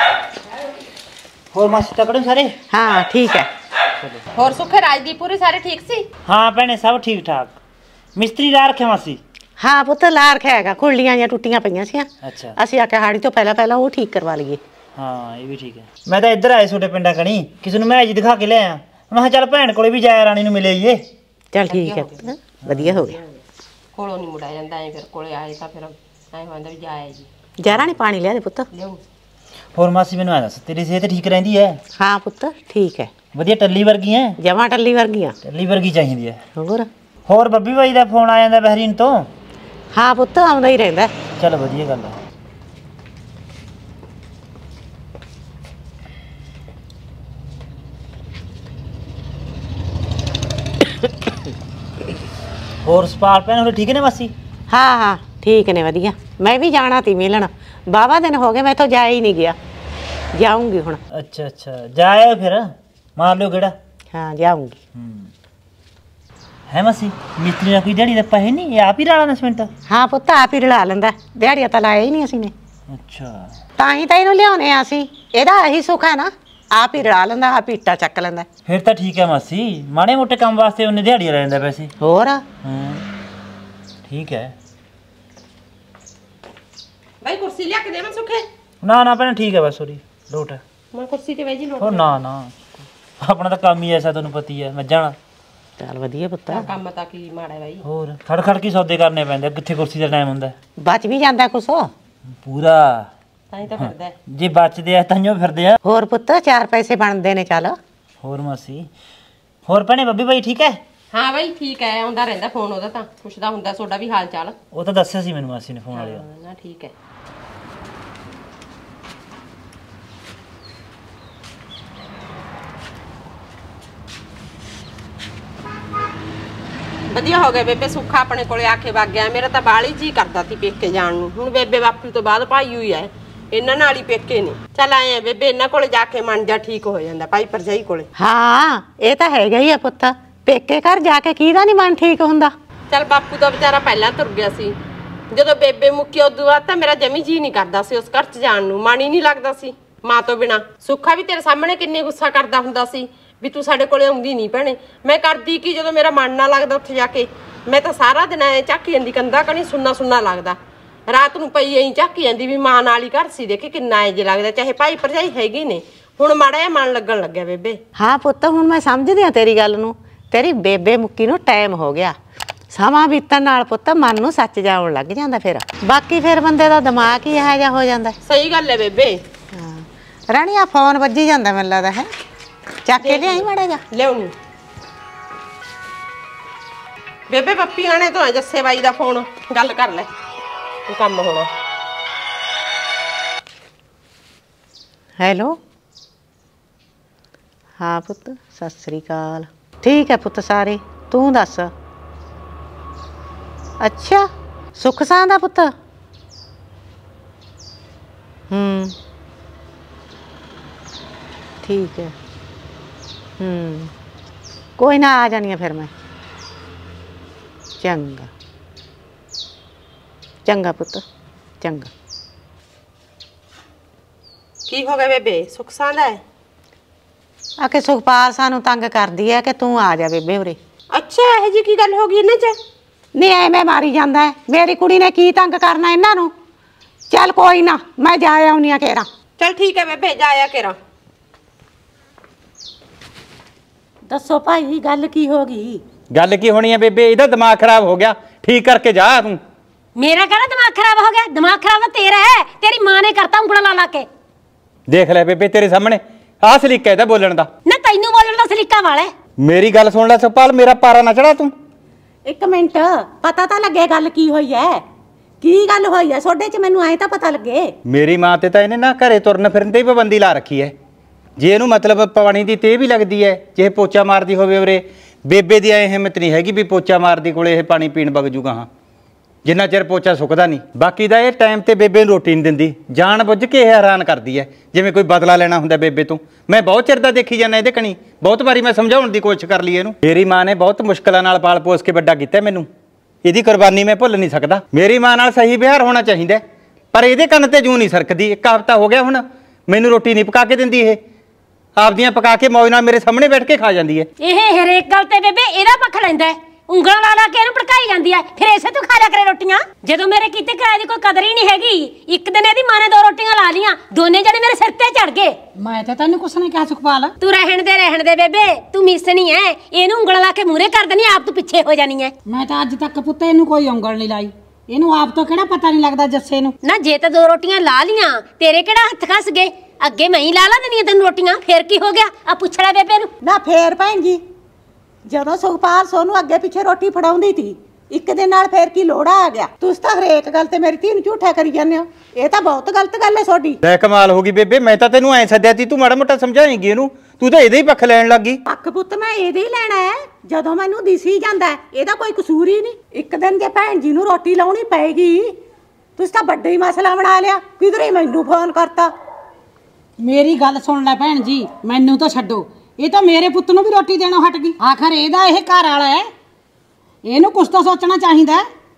ਹੋਰ ਮਾਸੀ ਤਕੜੇ ਸਾਰੇ? ਹਾਂ ਠੀਕ ਹੈ। ਹੋਰ ਸੁੱਖੇ ਰਾਜਦੀਪੁਰੀ ਸਾਰੇ ਠੀਕ ਸੀ? हाँ भैने सब ठीक ठाक। मिस्त्री ला रखे मासी? ਹਾਂ ਪੁੱਤ ਲਾ ਰੱਖਿਆ ਹੈਗਾ, ਖੁਰਲੀਆਂ ਜਾਂ ਟੁੱਟੀਆਂ ਪਈਆਂ ਸੀ। अच्छा ਅਸੀਂ ਆਖਿਆ ਹਾੜੀ ਤੋਂ ਪਹਿਲਾਂ ਉਹ ਠੀਕ ਕਰਵਾ ਲਈਏ। हाँ ये भी ठीक है। मैं तो इधर आए छोटे पिंडा कणी किसी मैं जी दिखा के ले आया, मैं कहा चल भैन को भी जाया रानी ਨੂੰ ਮਿਲੇ ਆਈਏ। ਚੱਲ ਠੀਕ ਹੈ ਪੁੱਤ, ਵਧੀਆ ਹੋ ਗਿਆ। ਕੋਲੋਂ ਨਹੀਂ ਮੁੜਿਆ ਜਾਂਦਾ ਐ, ਫਿਰ ਕੋਲੇ ਆਏ ਤਾਂ ਫਿਰ ਐ ਹੁੰਦਾ ਵੀ ਜਾਇਆ ਜੀ। ਜਰਾ ਨਹੀਂ ਪਾਣੀ ਲਿਆ ਦੇ ਪੁੱਤ। ਲਿਆਉਂ। ਹੋਰ ਮਾਸੀ ਮੈਨੂੰ ਆ ਦੱਸ, ਤੇਰੀ ਸਿਹਤ ਠੀਕ ਰਹਿੰਦੀ ਹੈ? ਹਾਂ ਪੁੱਤ ਠੀਕ ਹੈ, ਵਧੀਆ ਟੱਲੀ ਵਰਗੀ ਹੈ? ਜਮਾਂ ਟੱਲੀ ਵਰਗੀਆਂ। ਟੱਲੀ ਵਰਗੀ ਚਾਹੀਦੀ ਹੈ। ਹੋਰ ਹੋਰ ਬੱਬੀ ਬਾਈ ਦਾ ਫੋਨ ਆ ਜਾਂਦਾ ਬਹਿਰੀਨ ਤੋਂ? ਹਾਂ ਪੁੱਤ ਆਉਂਦਾ ਹੀ ਰਹਿੰਦਾ। ਚਲ ਵਧੀਆ ਗੱਲ ਹੈ। ਹੋਰ ਸਪਾਲ ਭੈਣ ਹੋਰ ਠੀਕ ਨੇ ਮਾਸੀ? ਹਾਂ ਹਾਂ ਠੀਕ ਨੇ ਵਧੀਆ। ਮੈਂ ਵੀ ਜਾਣਾ ਤੀ ਮਿਲਣ, ਬਾਵਾ ਦਿਨ ਹੋ ਗਏ ਮੈਂ ਤਾਂ ਜਾ ਹੀ ਨਹੀਂ ਗਿਆ, ਜਾਊਂਗੀ ਹੁਣ। ਅੱਛਾ ਅੱਛਾ ਜਾਇਓ ਫਿਰ, ਮਾਰ ਲਿਓ ਕਿਹੜਾ। ਹਾਂ ਜਾਊਂਗੀ। ਹੈ ਮਾਸੀ ਮਿਸਤਰੀ ਨਾਲ ਕੋਈ ਦਿਹਾੜੀ ਦਾ ਪੈਸੇ ਨਹੀਂ, ਇਹ ਆਪ ਹੀ ਰਾਲਾ ਨਸਮੈਂਟ? ਹਾਂ ਪੁੱਤ ਆਪ ਹੀ ਰਲਾ ਲੈਂਦਾ, ਦਿਹਾੜੀਆਂ ਤਾਂ ਲਾਇਆ ਹੀ ਨਹੀਂ ਅਸੀਂ ਨੇ। ਅੱਛਾ ਤਾਂ ਹੀ ਤਾਂ ਇਹਨੂੰ ਲਿਆਉਣੇ ਆ ਅਸੀਂ, ਇਹਦਾ ਇਹੀ ਸੁੱਖ ਹੈ ਨਾ, ਆਪ ਹੀ ਰਲਾ ਲੈਂਦਾ, ਆਪ ਹੀ ਇੱਟਾਂ ਚੱਕ ਲੈਂਦਾ। ਫਿਰ ਤਾਂ ਠੀਕ ਹੈ ਮਾਸੀ, ਮਾੜੇ ਮੋਟੇ ਕੰਮ ਵਾਸਤੇ ਉਹਨੇ ਦਿਹਾੜੀ ਲੈ ਲੈਂਦਾ ਪੈਸੇ। ਹੋਰ ਹਾਂ ਠੀਕ ਹੈ। ਬਈ ਕੁਰਸੀ ਲਿਆ ਕੇ ਦੇਵਾਂ ਸੁੱਖੇ? ਨਾ ਨਾ ਭੈਣ ਠੀਕ ਹੈ ਬਸ, ਸੋਰੀ ਲੋਟ ਹੈ। ਮੈਂ ਕੁਰਸੀ ਤੇ ਬਹਿ ਜੀ ਲੋਟ। ਉਹ ਨਾ ਨਾ ਆਪਣਾ ਤਾਂ ਕੰਮ ਹੀ ਐਸਾ, ਤੁਹਾਨੂੰ ਪਤੀ ਹੈ ਮੱਝਾਂ ਵਾਲਾ। ਚੱਲ ਵਧੀਆ ਪੁੱਤ। ਕੰਮ ਤਾਂ ਕੀ ਮਾੜਾ ਬਾਈ। ਹੋਰ ਖੜ ਖੜ ਕੇ ਸੌਦੇ ਕਰਨੇ ਪੈਂਦੇ, ਕਿੱਥੇ ਕੁਰਸੀ ਦਾ ਟਾਈਮ ਹੁੰਦਾ। ਬਚ ਵੀ ਜਾਂਦਾ ਕੁਛ ਪੂਰਾ ਤਾਂ ਹੀ ਤਾਂ ਫਿਰਦਾ। ਜੇ ਬਚਦੇ ਆ ਤਾਂਹੀਓ ਫਿਰਦੇ ਆ। ਹੋਰ ਪੁੱਤ 4 ਪੈਸੇ ਬਣਦੇ ਨੇ। ਚੱਲ ਹੋਰ ਮਾਸੀ, ਹੋਰ ਭੈਣੇ ਬੱਬੀ ਬਾਈ ਠੀਕ ਹੈ? ਹਾਂ ਬਾਈ ਠੀਕ ਹੈ, ਆਉਂਦਾ ਰਹਿੰਦਾ ਫੋਨ ਉਹਦਾ, ਤਾਂ ਪੁੱਛਦਾ ਹੁੰਦਾ ਤੁਹਾਡਾ ਵੀ ਹਾਲ ਚਾਲ। ਉਹ ਤਾਂ ਦੱਸਿਆ ਸੀ ਮੈਨੂੰ ਮਾਸੀ ਨੇ ਫੋਨ ਵਾਲੇ। ਨਾ ਠੀਕ ਹੈ। ਵਧੀਆ ਹੋ ਗਿਆ ਬੇਬੇ, ਸੁੱਖਾ ਆਪਣੇ ਕੋਲੇ ਆ ਕੇ ਵਗ ਗਿਆ। ਮੇਰਾ ਤਾਂ ਬਾਲੀ ਜੀ ਕਰਦਾ ਸੀ ਪੇਕੇ ਜਾਣ ਨੂੰ। ਹੁਣ ਬੇਬੇ ਬਾਪੂ ਤੋਂ ਬਾਅਦ ਭਾਈ ਹੋਈ ਐ, ਇਹਨਾਂ ਨਾਲ ਹੀ ਪੇਕੇ ਨੇ। ਚੱਲ ਆਏ ਆ ਬੇਬੇ, ਇਹਨਾਂ ਕੋਲੇ ਜਾ ਕੇ ਮਨ ਜਾ ਠੀਕ ਹੋ ਜਾਂਦਾ, ਭਾਈ ਭਰਜਾਈ ਕੋਲੇ। ਹਾਂ ਇਹ ਤਾਂ ਹੈਗਾ ਹੀ ਆ ਪੁੱਤ, ਪੇਕੇ ਘਰ ਜਾ ਕੇ ਕਿਹਦਾ ਨੀ ਮਨ ਠੀਕ ਹੁੰਦਾ। ਚੱਲ ਬਾਪੂ ਦਾ ਵਿਚਾਰਾ ਪਹਿਲਾਂ ਤੁਰ ਗਿਆ ਸੀ, ਜਦੋਂ ਬੇਬੇ ਮੁੱਕੀ ਉਦੋਂ ਬਾਅਦ ਤਾਂ ਮੇਰਾ ਜਮੀ ਜੀ ਨਹੀਂ ਕਰਦਾ ਸੀ ਉਸ ਘਰ 'ਚ ਜਾਣ ਨੂੰ, ਮਨ ਹੀ ਨਹੀਂ ਲੱਗਦਾ ਸੀ ਮਾਂ ਤੋਂ ਬਿਨਾ। ਸੁੱਖਾ ਵੀ ਤੇਰੇ ਸਾਹਮਣੇ ਕਿੰਨੇ ਗੁੱਸਾ ਕਰਦਾ ਹੁੰਦਾ ਸੀ ਵੀ ਤੂੰ ਸਾਡੇ ਕੋਲੇ ਆਉਂਦੀ ਨਹੀਂ ਭੈਣੇ। ਮੈਂ ਕਰਦੀ ਕਿ ਜਦੋਂ ਮੇਰਾ ਮਨ ਨਾ ਲੱਗਦਾ ਉੱਥੇ ਜਾ ਕੇ, ਮੈਂ ਤਾਂ ਸਾਰਾ ਦਿਨ ਐ ਝਾਕੀ ਜਾਂਦੀ ਕੰਧਾਂ ਕਣੀ, ਸੁੰਨਾ ਸੁੰਨਾ ਲੱਗਦਾ। ਰਾਤ ਨੂੰ ਪਈ ਐਂ ਝਾਕੀ ਜਾਂਦੀ ਵੀ ਮਾਂ ਨਾਲ ਹੀ ਘਰ ਸੀ, ਦੇਖੇ ਕਿੰਨਾ ਐ ਜੇ ਲੱਗਦਾ, ਚਾਹੇ ਭਾਈ ਭਰਜਾਈ ਹੈਗੇ ਨੇ। ਹੁਣ ਮਾੜਾ ਜਿਹਾ ਮਨ ਲੱਗਣ ਲੱਗਿਆ ਬੇਬੇ। ਹਾਂ ਪੁੱਤ ਹੁਣ ਮੈਂ ਸਮਝਦੀ ਆ ਤੇਰੀ ਗੱਲ ਨੂੰ, ਤੇਰੀ ਬੇਬੇ ਮੁੱਕੀ ਨੂੰ ਟਾਈਮ ਹੋ ਗਿਆ। ਸਮਾਂ ਬੀਤਣ ਨਾਲ ਪੁੱਤ ਮਨ ਨੂੰ ਸੱਚ ਜਾਉਣ ਲੱਗ ਜਾਂਦਾ, ਫਿਰ ਬਾਕੀ ਫਿਰ ਬੰਦੇ ਦਾ ਦਿਮਾਗ ਹੀ ਇਹੋ ਜਿਹਾ ਹੋ ਜਾਂਦਾ। ਸਹੀ ਗੱਲ ਹੈ ਬੇਬੇ। ਹਾਂ ਰਾਣੀ ਆ ਫੋਨ ਵੱਜੀ ਜਾਂਦਾ ਮੈਨੂੰ ਲੱਗਦਾ ਹੈ, ਚੱਕ ਕੇ ਲਿਆਈ ਮਾੜਾ ਜਾ। ਲਿਆਉਣੀ ਬੇਬੇ, ਪੱਪੀ ਆਣੇ ਤੋਂ ਜੱਸੇ ਬਾਈ ਦਾ ਫੋਨ, ਗੱਲ ਕਰ ਲੈ, ਕੋਈ ਕੰਮ ਹੋਣਾ। ਹੈਲੋ ਹਾਂ ਪੁੱਤ ਸਤਿ ਸ੍ਰੀ ਅਕਾਲ। ਠੀਕ ਹੈ ਪੁੱਤ ਸਾਰੇ, ਤੂੰ ਦੱਸ? ਅੱਛਾ ਸੁੱਖ ਸਾਂ ਦਾ ਪੁੱਤ? ਠੀਕ ਹੈ। ਕੋਈ ਨਾ ਆ ਜਾਣੀ ਆ ਫਿਰ ਮੈਂ। ਚੰਗਾ ਚੰਗਾ ਪੁੱਤ ਚੰਗਾ। ਕੀ ਹੋ ਗਿਆ ਬੇਬੇ, ਸੁੱਖ ਸਾਂਦਾ ਹੈ? ਆ ਕੇ ਸੁਖਪਾਲ ਸਾਨੂੰ ਤੰਗ ਕਰਦੀ ਹੈ ਕਿ ਤੂੰ ਆ ਜਾ ਬੇਬੇ ਉਰੇ। ਅੱਛਾ ਇਹ ਜੀ ਕੀ ਗੱਲ ਹੋ ਗਈ ਇਹਨਾਂ 'ਚ? ਨਹੀਂ ਐਵੇਂ ਮਾਰੀ ਜਾਂਦਾ ਹੈ। ਮੇਰੀ ਕੁੜੀ ਨੇ ਕੀ ਤੰਗ ਕਰਨਾ ਇਹਨਾਂ ਨੂੰ। ਚੱਲ ਕੋਈ ਨਾ, ਮੈਂ ਜਾ ਆਉਣੀ ਆ ਕੇਰਾ। ਚਲ ਠੀਕ ਹੈ ਬੇਬੇ, ਜਾ ਆਇਆ ਕੇਰਾ। ਦੱਸੋ ਭਾਈ ਗੱਲ ਕੀ ਹੋ ਗਈ? ਗੱਲ ਕੀ ਹੋਣੀ ਹੈ ਬੇਬੇ, ਇਹਦਾ ਦਿਮਾਗ ਖਰਾਬ ਹੋ ਗਿਆ, ਠੀਕ ਕਰਕੇ ਜਾ ਤੂੰ। ਮੇਰਾ ਕਿਹੜਾ ਦਿਮਾਗ ਖਰਾਬ ਹੋ ਗਿਆ? ਦਿਮਾਗ ਖਰਾਬ ਤਾਂ ਤੇਰਾ ਹੈ, ਤੇਰੀ ਮਾਂ ਨੇ ਕਰਤਾ ਉਂਗਲਾਂ ਲਾ ਲਾ ਕੇ। ਦੇਖ ਲੈ ਬੇਬੇ ਤੇਰੇ ਸਾਹਮਣੇ ਆਹ ਸਲੀਕਾ ਇਹਦਾ ਬੋਲਣ ਦਾ। ਨਾ ਤੈਨੂੰ ਬੋਲਣ ਦਾ ਸਲੀਕਾ ਵਾਲਾ ਹੈ। ਮੇਰੀ ਗੱਲ ਸੁਣ ਲੈ ਸੁਖਪਾਲ, ਮੇਰਾ ਪਾਰਾ ਨਾ ਚੜਾ ਤੂੰ। ਇੱਕ ਮਿੰਟ, ਪਤਾ ਤਾਂ ਲੱਗੇ ਗੱਲ ਕੀ ਹੋਈ ਹੈ। ਕੀ ਗੱਲ ਹੋਈ ਹੈ ਤੁਹਾਡੇ 'ਚ, ਮੈਨੂੰ ਐ ਤਾਂ ਪਤਾ ਲੱਗੇ। ਮੇਰੀ ਮਾਂ ਤੇ ਤਾਂ ਇਹਨੇ ਨਾ ਘਰੇ ਤੁਰਨ ਫਿਰਨ ਤੇ ਹੀ ਪਾਬੰਦੀ ਲਾ ਰੱਖੀ ਹੈ। ਜੇ ਇਹਨੂੰ ਮਤਲਬ ਪਾਣੀ ਦੀ ਤੇ ਵੀ ਲੱਗਦੀ ਹੈ, ਜੇ ਪੋਚਾ ਮਾਰਦੀ ਹੋਵੇ ਉਰੇ, ਬੇਬੇ ਦੀ ਐ ਹਿੰਮਤ ਨਹੀਂ ਹੈਗੀ ਵੀ ਪੋਚਾ ਮਾਰਦੀ ਕੋਲੇ ਇਹ ਪਾਣੀ ਪੀਣ ਵਗ ਜੂਗਾ। ਹਾਂ ਜਿੰਨਾ ਚਿਰ ਪੋਚਾ ਸੁੱਕਦਾ ਨਹੀਂ। ਬਾਕੀ ਦਾ ਇਹ ਟਾਈਮ ਤੇ ਬੇਬੇ ਨੂੰ ਰੋਟੀ ਨਹੀਂ ਦਿੰਦੀ, ਜਾਣ ਬੁੱਝ ਕੇ ਇਹ ਹੈਰਾਨ ਕਰਦੀ ਹੈ, ਜਿਵੇਂ ਕੋਈ ਬਦਲਾ ਲੈਣਾ ਹੁੰਦਾ ਬੇਬੇ ਤੋਂ। ਮੈਂ ਬਹੁਤ ਚਿਰ ਦਾ ਦੇਖੀ ਜਾਂਦਾ ਇਹਦੇ ਕਣੀ, ਬਹੁਤ ਵਾਰੀ ਮੈਂ ਸਮਝਾਉਣ ਦੀ ਕੋਸ਼ਿਸ਼ ਕਰ ਲਈ ਇਹਨੂੰ। ਮੇਰੀ ਮਾਂ ਨੇ ਬਹੁਤ ਮੁਸ਼ਕਲਾਂ ਨਾਲ ਪਾਲ ਪੋਸ ਕੇ ਵੱਡਾ ਕੀਤਾ ਮੈਨੂੰ, ਇਹਦੀ ਕੁਰਬਾਨੀ ਮੈਂ ਭੁੱਲ ਨਹੀਂ ਸਕਦਾ। ਮੇਰੀ ਮਾਂ ਨਾਲ ਸਹੀ ਵਿਹਾਰ ਹੋਣਾ ਚਾਹੀਦਾ, ਪਰ ਇਹਦੇ ਕੰਨ ਤੇ ਜੂੰ ਨਹੀਂ ਸਰਕਦੀ। ਇੱਕ ਹਫ਼ਤਾ ਹੋ ਗਿਆ ਹੁਣ ਮੈਨੂੰ ਰੋਟੀ ਨਹੀਂ ਪਕਾ ਕੇ ਦਿੰਦੀ, ਇਹ ਆਪਦੀਆਂ ਪਕਾ ਕੇ ਮੌਜ ਨਾਲ ਮੇਰੇ ਸਾਹਮਣੇ ਬੈਠ ਕੇ ਖਾ ਜਾਂਦੀ ਹੈ। ਇਹ ਹਰੇਕ ਗੱਲ ਤੇ ਬੇਬੇ ਇਹਦਾ ਪੱਖ ਲੈਂਦਾ ਹੈ, ਉਂਗਲਾਂ ਲਾ ਲਾ ਕੇ ਇਹਨੂੰ ਭੜਕਾਈ ਜਾਂਦੀ ਹੈ। ਫਿਰ ਇਸੇ ਤੋਂ ਖਾ ਲਿਆ ਕਰੇ ਰੋਟੀਆਂ। ਜਦੋਂ ਮੇਰੇ ਕੀਤੇ ਕਿਰਾਏ ਦੀ ਕੋਈ ਕਦਰ ਹੀ ਨਹੀਂ ਹੈਗੀ। ਇੱਕ ਦਿਨ ਇਹਦੀ ਮਾਂ ਨੇ 2 ਰੋਟੀਆਂ ਲਾ ਲੀਆਂ, ਦੋਨੇ ਜਣੇ ਮੇਰੇ ਸਿਰ ਤੇ ਚੜ ਗਏ। ਮੈਂ ਤਾਂ ਤੈਨੂੰ ਕੁਛ ਨਹੀਂ ਕਿਹਾ ਸੁਖਪਾਲ। ਤੂੰ ਰਹਿਣ ਦੇ ਬੇਬੇ, ਤੂੰ ਮਿਸਣੀ ਐ। ਇਹਨੂੰ ਉਂਗਲਾਂ ਲਾ ਕੇ ਮੂਹਰੇ ਕਰ ਦੇਣੀ, ਆਪ ਤੂੰ ਪਿੱਛੇ ਹੋ ਜਾਣੀ ਐ। ਮੈਂ ਤਾਂ ਅੱਜ ਤੱਕ ਪੁੱਤ ਇਹਨੂੰ ਕੋਈ ਉਂਗਲ ਨਹੀਂ ਲਾਈ। ਇਹਨੂੰ ਆਪ ਤੋਂ ਕਿਹੜਾ ਪਤਾ ਨਹੀਂ ਲੱਗਦਾ ਜੱਸੇ ਨੂੰ। ਨਾ ਜੇ ਤਾਂ 2 ਰੋਟੀਆਂ ਲਾ ਲੀਆਂ, ਤੇਰੇ ਕਿਹੜਾ ਹੱਥ ਖਸ ਗਏ? ਅੱਗੇ ਮੈਂ ਹੀ ਲਾ ਦੇਣੀਆਂ ਤੈਨੂੰ ਰੋਟੀਆਂ, ਫੇਰ ਕੀ ਹੋ ਗਿਆ? ਆ ਪੁੱਛ ਲੈ ਬੇਬੇ ਨੂੰ। ਨਾ ਫੇਰ ਭੈਣ ਜੀ, ਜਦੋਂ ਸੁਖਪਾਲ ਸੋਨੂੰ ਅੱਗੇ ਪਿੱਛੇ ਰੋਟੀ ਫੜਾਉਂਦੀ ਸੀ, ਇੱਕ ਦਿਨ ਨਾਲ ਫੇਰ ਕੀ ਲੋੜਾ ਆ ਗਿਆ? ਤੁਸੀਂ ਤਾਂ ਹਰੇਕ ਗੱਲ ਤੇ ਮੇਰੀ ਧੀ ਨੂੰ ਝੂਠਾ ਕਰੀ ਜਾਂਦੇ ਹੋ। ਇਹ ਤਾਂ ਬਹੁਤ ਗਲਤ ਗੱਲ ਹੈ ਤੁਹਾਡੀ। ਲੈ ਕਮਾਲ ਹੋ ਗਈ ਬੇਬੇ, ਮੈਂ ਤਾਂ ਤੈਨੂੰ ਐ ਸੱਦਿਆ ਤੀ, ਤੂੰ ਮਾੜਾ ਮੋਟਾ ਸਮਝਾਏਂਗੀ ਇਹਨੂੰ, ਤੂੰ ਤਾਂ ਇਹਦੇ ਹੀ ਪੱਖ ਲੈਣ ਲੱਗੀ। ਪੱਖ ਪੁੱਤ ਮੈਂ ਇਹਦੇ ਹੀ ਲੈਣਾ ਹੈ, ਜਦੋਂ ਮੈਨੂੰ ਦਿਸੀ ਜਾਂਦਾ ਇਹਦਾ ਕੋਈ ਕਸੂਰ ਹੀ ਨਹੀਂ। ਇੱਕ ਦਿਨ ਜੇ ਭੈਣ ਜੀ ਨੂੰ ਰੋਟੀ ਲਾਉਣੀ ਪਏਗੀ, ਤੁਸੀਂ ਤਾਂ ਵੱਡਾ ਹੀ ਮਸਲਾ ਬਣਾ ਲਿਆ। ਕਿਧਰੇ ਮੈਨੂੰ ਫੋਨ ਕਰਤਾ। ਮੇਰੀ ਗੱਲ ਸੁਣ ਲੈ ਭੈਣ ਜੀ, ਮੈਨੂੰ ਤਾਂ ਛੱਡੋ। ਇਹ ਤਾਂ ਮੇਰੇ ਪੁੱਤ ਨੂੰ ਵੀ ਰੋਟੀ ਦੇਣੋਂ ਹਟ ਗਈ। ਆਖਰ ਇਹਦਾ ਇਹ ਘਰ ਵਾਲਾ ਹੈ, ਇਹਨੂੰ ਕੁਛ ਤਾਂ ਸੋਚਣਾ ਚਾਹੀਦਾ।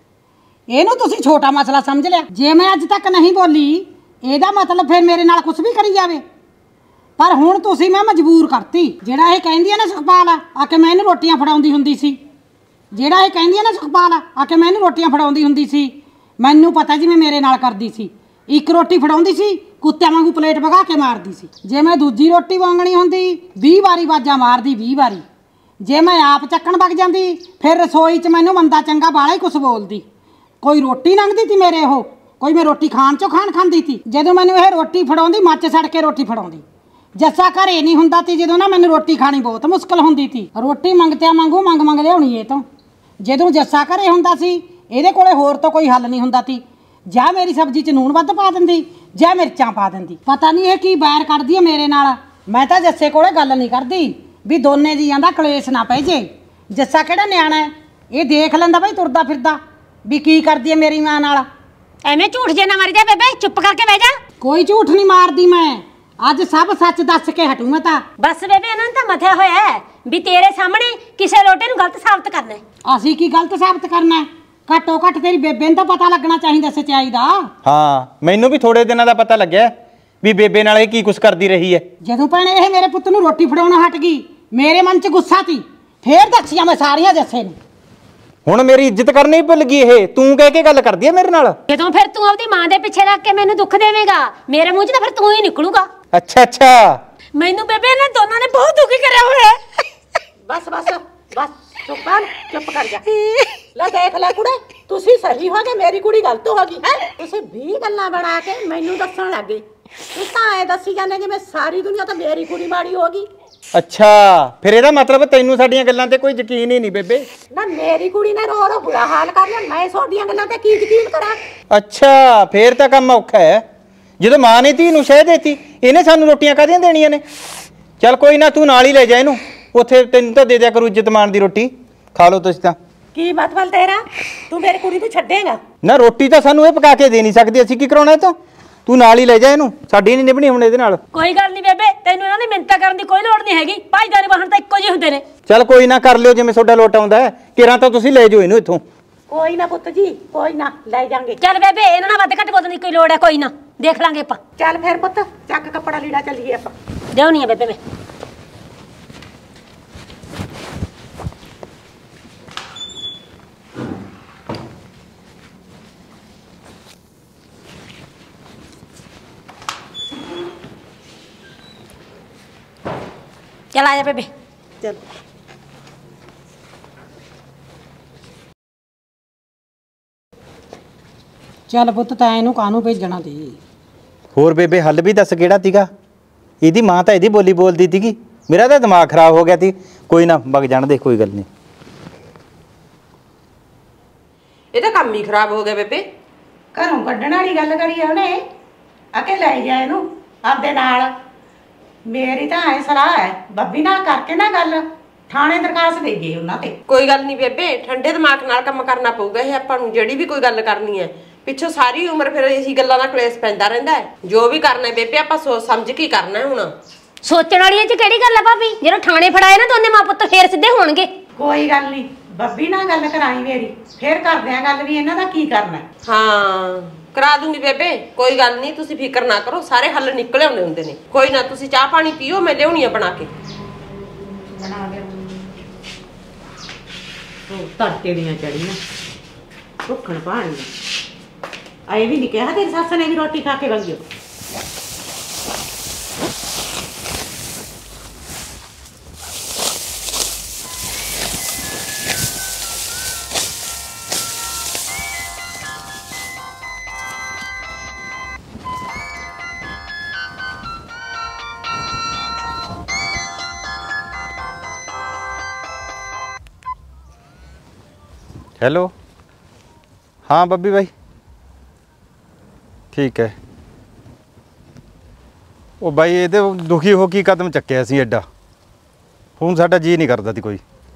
ਇਹਨੂੰ ਤੁਸੀਂ ਛੋਟਾ ਮਸਲਾ ਸਮਝ ਲਿਆ। ਜੇ ਮੈਂ ਅੱਜ ਤੱਕ ਨਹੀਂ ਬੋਲੀ, ਇਹਦਾ ਮਤਲਬ ਫਿਰ ਮੇਰੇ ਨਾਲ ਕੁਛ ਵੀ ਕਰੀ ਜਾਵੇ। ਪਰ ਹੁਣ ਤੁਸੀਂ ਮੈਂ ਮਜਬੂਰ ਕਰਤੀ। ਜਿਹੜਾ ਇਹ ਕਹਿੰਦੀ ਹੈ ਨਾ ਸੁਖਪਾਲ ਆ ਕੇ ਮੈਂ ਇਹਨੂੰ ਰੋਟੀਆਂ ਫੜਾਉਂਦੀ ਹੁੰਦੀ ਸੀ, ਜਿਹੜਾ ਇਹ ਕਹਿੰਦੀ ਹੈ ਨਾ ਸੁਖਪਾਲ ਆ ਕੇ ਮੈਂ ਇਹਨੂੰ ਰੋਟੀਆਂ ਫੜਾਉਂਦੀ ਹੁੰਦੀ ਸੀ, ਮੈਨੂੰ ਪਤਾ ਜਿਵੇਂ ਮੇਰੇ ਨਾਲ ਕਰਦੀ ਸੀ। ਇੱਕ ਰੋਟੀ ਫੜਾਉਂਦੀ ਸੀ, ਕੁੱਤਿਆਂ ਵਾਂਗੂ ਪਲੇਟ ਵਗਾ ਕੇ ਮਾਰਦੀ ਸੀ। ਜੇ ਮੈਂ ਦੂਜੀ ਰੋਟੀ ਮੰਗਣੀ ਹੁੰਦੀ 20 ਵਾਰੀ ਆਵਾਜ਼ਾਂ ਮਾਰਦੀ, 20 ਵਾਰੀ। ਜੇ ਮੈਂ ਆਪ ਚੱਕਣ ਵਗ ਜਾਂਦੀ, ਫਿਰ ਰਸੋਈ 'ਚ ਮੈਨੂੰ ਮੰਦਾ ਚੰਗਾ ਬਾਲਾ ਹੀ ਕੁਛ ਬੋਲਦੀ। ਕੋਈ ਰੋਟੀ ਲੰਘਦੀ ਤੀ ਮੇਰੇ, ਉਹ ਕੋਈ ਮੈਂ ਰੋਟੀ ਖਾਣ 'ਚੋਂ ਖਾਂਦੀ ਤੀ। ਜਦੋਂ ਮੈਨੂੰ ਇਹ ਰੋਟੀ ਫੜਾਉਂਦੀ, ਮੱਚ ਸੜ ਕੇ ਰੋਟੀ ਫੜਾਉਂਦੀ। ਜੱਸਾ ਘਰੇ ਨਹੀਂ ਹੁੰਦਾ ਤੀ ਜਦੋਂ ਨਾ ਮੈਨੂੰ ਰੋਟੀ ਖਾਣੀ ਬਹੁਤ ਮੁਸ਼ਕਲ ਹੁੰਦੀ ਤੀ। ਰੋਟੀ ਮੰਗਤਿਆਂ ਵਾਂਗੂ ਮੰਗ ਲਿਆਉਣੀ ਇਹ ਤੋਂ। ਜਦੋਂ ਜੱਸਾ ਘਰੇ ਹੁੰਦਾ ਸੀ, ਇਹਦੇ ਕੋਲੇ ਹੋਰ ਤਾਂ ਕੋਈ ਹੱਲ ਨਹੀਂ ਹੁੰਦਾ ਤੀ। ਜਾਂ ਮੇਰੀ ਸਬਜ਼ੀ 'ਚ ਨੂਣ ਵੱਧ ਪਾ ਦਿੰਦੀ, ਜਾਂ ਮਿਰਚਾਂ ਪਾ ਦਿੰਦੀ। ਪਤਾ ਨਹੀਂ ਇਹ ਕੀ ਬੈਰ ਕੱਢਦੀ ਹੈ ਮੇਰੇ ਨਾਲ। ਮੈਂ ਤਾਂ ਜੱਸੇ ਕੋਲੇ ਗੱਲ ਨਹੀਂ ਕਰਦੀ ਵੀ ਦੋਨੇ ਜੀਆਂ ਦਾ ਕਲੇਸ਼ ਨਾ ਪੈ ਜੇ। ਜੱਸਾ ਕਿਹੜਾ ਨਿਆਣਾ ਹੈ, ਇਹ ਦੇਖ ਲੈਂਦਾ ਬਈ ਤੁਰਦਾ ਫਿਰਦਾ ਵੀ ਕੀ ਕਰਦੀ ਹੈ ਮੇਰੀ ਮਾਂ ਨਾਲ। ਐਵੇਂ ਝੂਠ ਜੇ ਨਾ ਮਾਰੀ ਜਾ ਬੇਬੇ, ਚੁੱਪ ਕਰਕੇ ਬਹਿ ਜਾ। ਕੋਈ ਝੂਠ ਨਹੀਂ ਮਾਰਦੀ ਮੈਂ, ਅੱਜ ਸਭ ਸੱਚ ਦੱਸ ਕੇ ਹਟੂ ਮੈਂ ਤਾਂ। ਬਸ ਬੇਬੇ ਇਹਨਾਂ ਨੂੰ ਤਾਂ ਮਥਿਆ ਹੋਇਆ ਹੈ ਵੀ ਤੇਰੇ ਸਾਹਮਣੇ ਕਿਸੇ ਲੋਟੇ ਨੂੰ ਗਲਤ ਸਾਬਤ ਕਰਨਾ ਹੈ। ਅਸੀਂ ਕੀ ਗਲਤ ਸਾਬਤ ਕਰਨਾ? ਘੱਟੋ ਘੱਟ ਤੇਰੀ ਬੇਬੇ ਨੂੰ ਤਾਂ ਪਤਾ ਲੱਗਣਾ ਚਾਹੀਦਾ ਸੱਚਾਈ ਦਾ। ਹਾਂ ਮੈਨੂੰ ਵੀ ਥੋੜੇ ਦਿਨਾਂ ਦਾ ਪਤਾ ਲੱਗਿਆ ਵੀ ਬੇਬੇ ਨਾਲ ਇਹ ਕੀ ਕੁਛ ਕਰਦੀ ਰਹੀ ਹੈ। ਜਦੋਂ ਭੈਣੇ ਇਹ ਮੇਰੇ ਪੁੱਤ ਨੂੰ ਰੋਟੀ ਫੜਾਉਣਾ ਹਟ ਗਈ, ਮੇਰੇ ਮਨ 'ਚ ਗੁੱਸਾ ਸੀ। ਫੇਰ ਦੱਸੀਆਂ ਮੈਂ ਸਾਰੀਆਂ ਜੱਸੇ ਨੂੰ। ਹੁਣ ਮੇਰੀ ਇੱਜ਼ਤ ਕਰਨੀ ਹੀ ਭੁੱਲ ਗਈ ਇਹ, ਤੂੰ ਕਹਿ ਕੇ ਗੱਲ ਕਰਦੀ ਹੈ ਮੇਰੇ ਨਾਲ। ਜਦੋਂ ਫਿਰ ਤੂੰ ਆਪਦੀ ਮਾਂ ਦੇ ਪਿੱਛੇ ਲੱਗ ਕੇ ਮੈਨੂੰ ਦੁੱਖ ਦੇਵੇਂਗਾ, ਮੇਰੇ ਮੂੰਹ 'ਚ ਤਾਂ ਫਿਰ ਤੂੰ ਹੀ ਨਿਕਲੂਗਾ। ਅੱਛਾ ਮੈਨੂੰ ਬੇਬੇ ਇਹਨਾਂ ਦੋਨਾਂ ਨੇ ਬਹੁਤ ਦੁਖੀ ਕਰਿਆ ਹੋਇਆ ਹੈ। ਬਸ ਚੁੱਪ ਕਰ ਜਾ। ਲੈ ਦੇਖ ਲੈ ਕੁੜੇ, ਤੁਸੀਂ ਸਹੀ ਹੋ ਗਏ, ਮੇਰੀ ਕੁੜੀ ਗਲਤ ਹੋ ਗਈ ਹੈ। ਤੁਸੀਂ 20 ਗੱਲਾਂ ਬਣਾ ਕੇ ਮੈਨੂੰ ਦੱਸਣ ਲੱਗੇ। ਤੁਸੀਂ ਤਾਂ ਐ ਦੱਸੀ ਜਾਂਦੇ ਜਿਵੇਂ ਸਾਰੀ ਦੁਨੀਆ ਤਾਂ ਮੇਰੀ ਕੁੜੀ ਮਾੜੀ ਹੋ ਗਈ। ਅੱਛਾ ਫਿਰ ਇਹਦਾ ਮਤਲਬ ਤੈਨੂੰ ਸਾਡੀਆਂ ਗੱਲਾਂ ਤੇ ਕੋਈ ਯਕੀਨ ਹੀ ਨਹੀਂ ਬੇਬੇ। ਨਾ ਮੇਰੀ ਕੁੜੀ ਨੇ ਰੋ ਬੁਰਾ ਹਾਲ ਕਰ ਲਿਆ, ਮੈਂ ਤੁਹਾਡੀਆਂ ਗੱਲਾਂ ਤੇ ਕੀ ਯਕੀਨ ਕਰਾਂ? ਅੱਛਾ ਫੇਰ ਤਾਂ ਕੰਮ ਔਖਾ ਹੈ। ਜਦੋਂ ਮਾਂ ਨੇ ਧੀ ਨੂੰ ਸ਼ਹਿ ਦੇਤੀ, ਇਹਨੇ ਸਾਨੂੰ ਰੋਟੀਆਂ ਕਾਹਦੀਆਂ ਦੇਣੀਆਂ ਨੇ? ਚੱਲ ਕੋਈ ਨਾ, ਤੂੰ ਨਾਲ ਹੀ ਲੈ ਜਾ ਇਹਨੂੰ, ਉੱਥੇ ਤੈਨੂੰ ਤਾਂ ਦੇ ਦਿਆ ਕਰੂ ਇੱਜ਼ਤ ਮਾਨ ਦੀ ਰੋਟੀ। ਖਾ ਲਓ ਤੁਸੀਂ ਤਾਂ। ਕੀ ਮਤਲਬ ਤੇਰਾ? ਤੂੰ ਮੇਰੀ ਕੁੜੀ ਨੂੰ ਛੱਡੇਗਾ? ਨਾ ਰੋਟੀ ਤਾਂ ਸਾਨੂੰ ਇਹ ਪਕਾ ਕੇ ਦੇ ਨਹੀਂ ਸਕਦੀ, ਅਸੀਂ ਕੀ ਕਰਾਉਣਾ ਇਹ ਤੋਂ? ਤੂੰ ਨਾਲ ਹੀ ਲੈ ਜਾ ਇਹਨੂੰ, ਸਾਡੀ ਨਹੀਂ ਨਿਭਣੀ ਹੁਣ ਇਹਦੇ ਨਾਲ। ਕੋਈ ਗੱਲ ਨਹੀਂ ਬੇਬੇ, ਤੈਨੂੰ ਇਹਨਾਂ ਦੀ ਮਿੰਨਤਾਂ ਕਰਨ ਦੀ ਕੋਈ ਲੋੜ ਨਹੀਂ ਹੈਗੀ। ਭਾਈਦਾਰੀ ਵਾਹਣ ਤਾਂ ਇੱਕੋ ਜਿਹੇ ਹੁੰਦੇ ਨੇ। ਚੱਲ ਕੋਈ ਨਾ, ਕਰ ਲਿਓ ਜਿਵੇਂ ਤੁਹਾਡਾ ਲੋਟ ਆਉਂਦਾ ਹੈ। ਕਿਰਾਂ ਤਾਂ ਤੁਸੀਂ ਲੈ ਜਾਓ ਇਹਨੂੰ ਇੱਥੋਂ। ਕੋਈ ਨਾ ਪੁੱਤ ਜੀ, ਕੋਈ ਨਾ, ਲੈ ਜਾਾਂਗੇ। ਚੱਲ ਬੇਬੇ, ਇਹਨਾਂ ਨਾਲ ਵੱਧ ਘੱਟ ਬੋਲਣ ਦੀ ਕੋਈ ਲੋੜ ਹੈ? ਕੋਈ ਨਾ, ਦੇਖ ਲਾਂਗੇ ਆਪਾਂ। ਚੱਲ ਫਿਰ ਪੁੱਤ, ਚੱਕ ਕੱਪੜਾ ਲੀੜਾ ਚੱਲੀਏ ਆਪਾਂ। ਲਿਆਉਣੀ ਆ ਬੇਬੇ ਮੈਂ। ਚਲ ਆ ਜਾ ਬੇਬੇ। ਚਲ ਚੱਲ ਪੁੱਤ ਤੈਂ ਇਹਨੂੰ ਕਾਹਨੂੰ ਭੇਜਣਾ ਤੀ? ਹੋਰ ਬੇਬੇ ਹੱਲ ਵੀ ਦੱਸ ਕਿਹੜਾ ਤੀਗਾ? ਇਹਦੀ ਮਾਂ ਤਾਂ ਇਹਦੀ ਬੋਲੀ ਬੋਲਦੀ ਤੀਗੀ, ਮੇਰਾ ਤਾਂ ਦਿਮਾਗ ਖਰਾਬ ਹੋ ਗਿਆ ਤੀ। ਕੋਈ ਨਾ ਵਗ ਜਾਣ ਦੇ, ਕੋਈ ਗੱਲ ਨਹੀਂ। ਇਹ ਤਾਂ ਕੰਮ ਹੀ ਖਰਾਬ ਹੋ ਗਿਆ ਬੇਬੇ। ਘਰੋਂ ਕੱਢਣ ਵਾਲੀ ਗੱਲ ਕਰੀ ਉਹਨੇ, ਆਕੇ ਲੈ ਜਾ ਇਹਨੂੰ ਆਪਦੇ ਨਾਲ। ਮੇਰੀ ਤਾਂ ਐ ਸਲਾਹ ਹੈ, ਬੱਬੀ ਨਾਲ ਕਰਕੇ ਨਾ ਗੱਲ, ਥਾਣੇ ਦਰਖਾਸਤ ਦੇ ਗਏ ਉਹਨਾਂ ਤੇ। ਕੋਈ ਗੱਲ ਨਹੀਂ ਬੇਬੇ, ਠੰਡੇ ਦਿਮਾਗ ਨਾਲ ਕੰਮ ਕਰਨਾ ਪਊਗਾ ਇਹ ਆਪਾਂ ਨੂੰ। ਜਿਹੜੀ ਵੀ ਕੋਈ ਗੱਲ ਕਰਨੀ ਹੈ, ਪਿੱਛੋਂ ਸਾਰੀ ਉਮਰ ਫਿਰ ਇਹੀ ਗੱਲਾਂ ਦਾ ਕਲੇਸ਼ ਪੈਂਦਾ ਰਹਿੰਦਾ ਹੈ। ਜੋ ਵੀ ਕਰਨਾ ਹੈ ਬੇਬੇ ਆਪਾਂ ਸੋਚ ਸਮਝ ਕੇ ਕਰਨਾ ਹੈ। ਹੁਣ ਸੋਚਣ ਵਾਲੀ ਇਹ ਚ ਕਿਹੜੀ ਗੱਲ ਆ ਭਾਬੀ? ਜਦੋਂ ਥਾਣੇ ਫੜਾਏ ਨਾ ਦੋਨੇ ਮਾਂ ਪੁੱਤ ਫੇਰ ਸਿੱਧੇ ਹੋਣਗੇ। ਕੋਈ ਗੱਲ ਨਹੀਂ, ਬੱਬੀ ਨਾਲ ਗੱਲ ਕਰਾਈ ਮੇਰੀ, ਫੇਰ ਕਰਦੇ ਆ ਗੱਲ ਵੀ ਇਹਨਾਂ ਦਾ ਕੀ ਕਰਨਾ। ਹਾਂ ਕਰਾ ਦੂੰਗੀ ਬੇਬੇ, ਕੋਈ ਗੱਲ ਨਹੀਂ, ਤੁਸੀਂ ਫਿਕਰ ਨਾ ਕਰੋ, ਸਾਰੇ ਹੱਲ ਨਿਕਲ ਆਉਂਦੇ ਹੁੰਦੇ ਨੇ। ਕੋਈ ਨਾ ਤੁਸੀਂ ਚਾਹ ਪਾਣੀ ਪੀਓ, ਮੈਂ ਲਿਆਉਣੀ ਆ ਬਣਾ ਕੇ। ਬਣਾ ਦੇ ਉਹ ਤੜਕੇ ਦੀਆਂ ਚੜੀਆਂ ਭੁੱਖਣ ਪਾਣੀ ਆਏ ਵੀ ਨਹੀਂ ਕਿਹਾ ਤੇਰੀ ਸੱਸ ਨੇ ਵੀ ਰੋਟੀ ਖਾ ਕੇ ਵੰਗਿਓ। हेलो, हाँ बब्बी भाई ठीक है। ਉਹ ਬਾਈ ਇਹਦੇ ਦੁਖੀ ਹੋ ਕੇ ਕਦਮ ਚੱਕਿਆ ਸੀ ਐਡਾ, ਹੁਣ ਸਾਡਾ ਜੀ ਨਹੀਂ ਕਰਦਾ ਤੀ ਕੋਈ।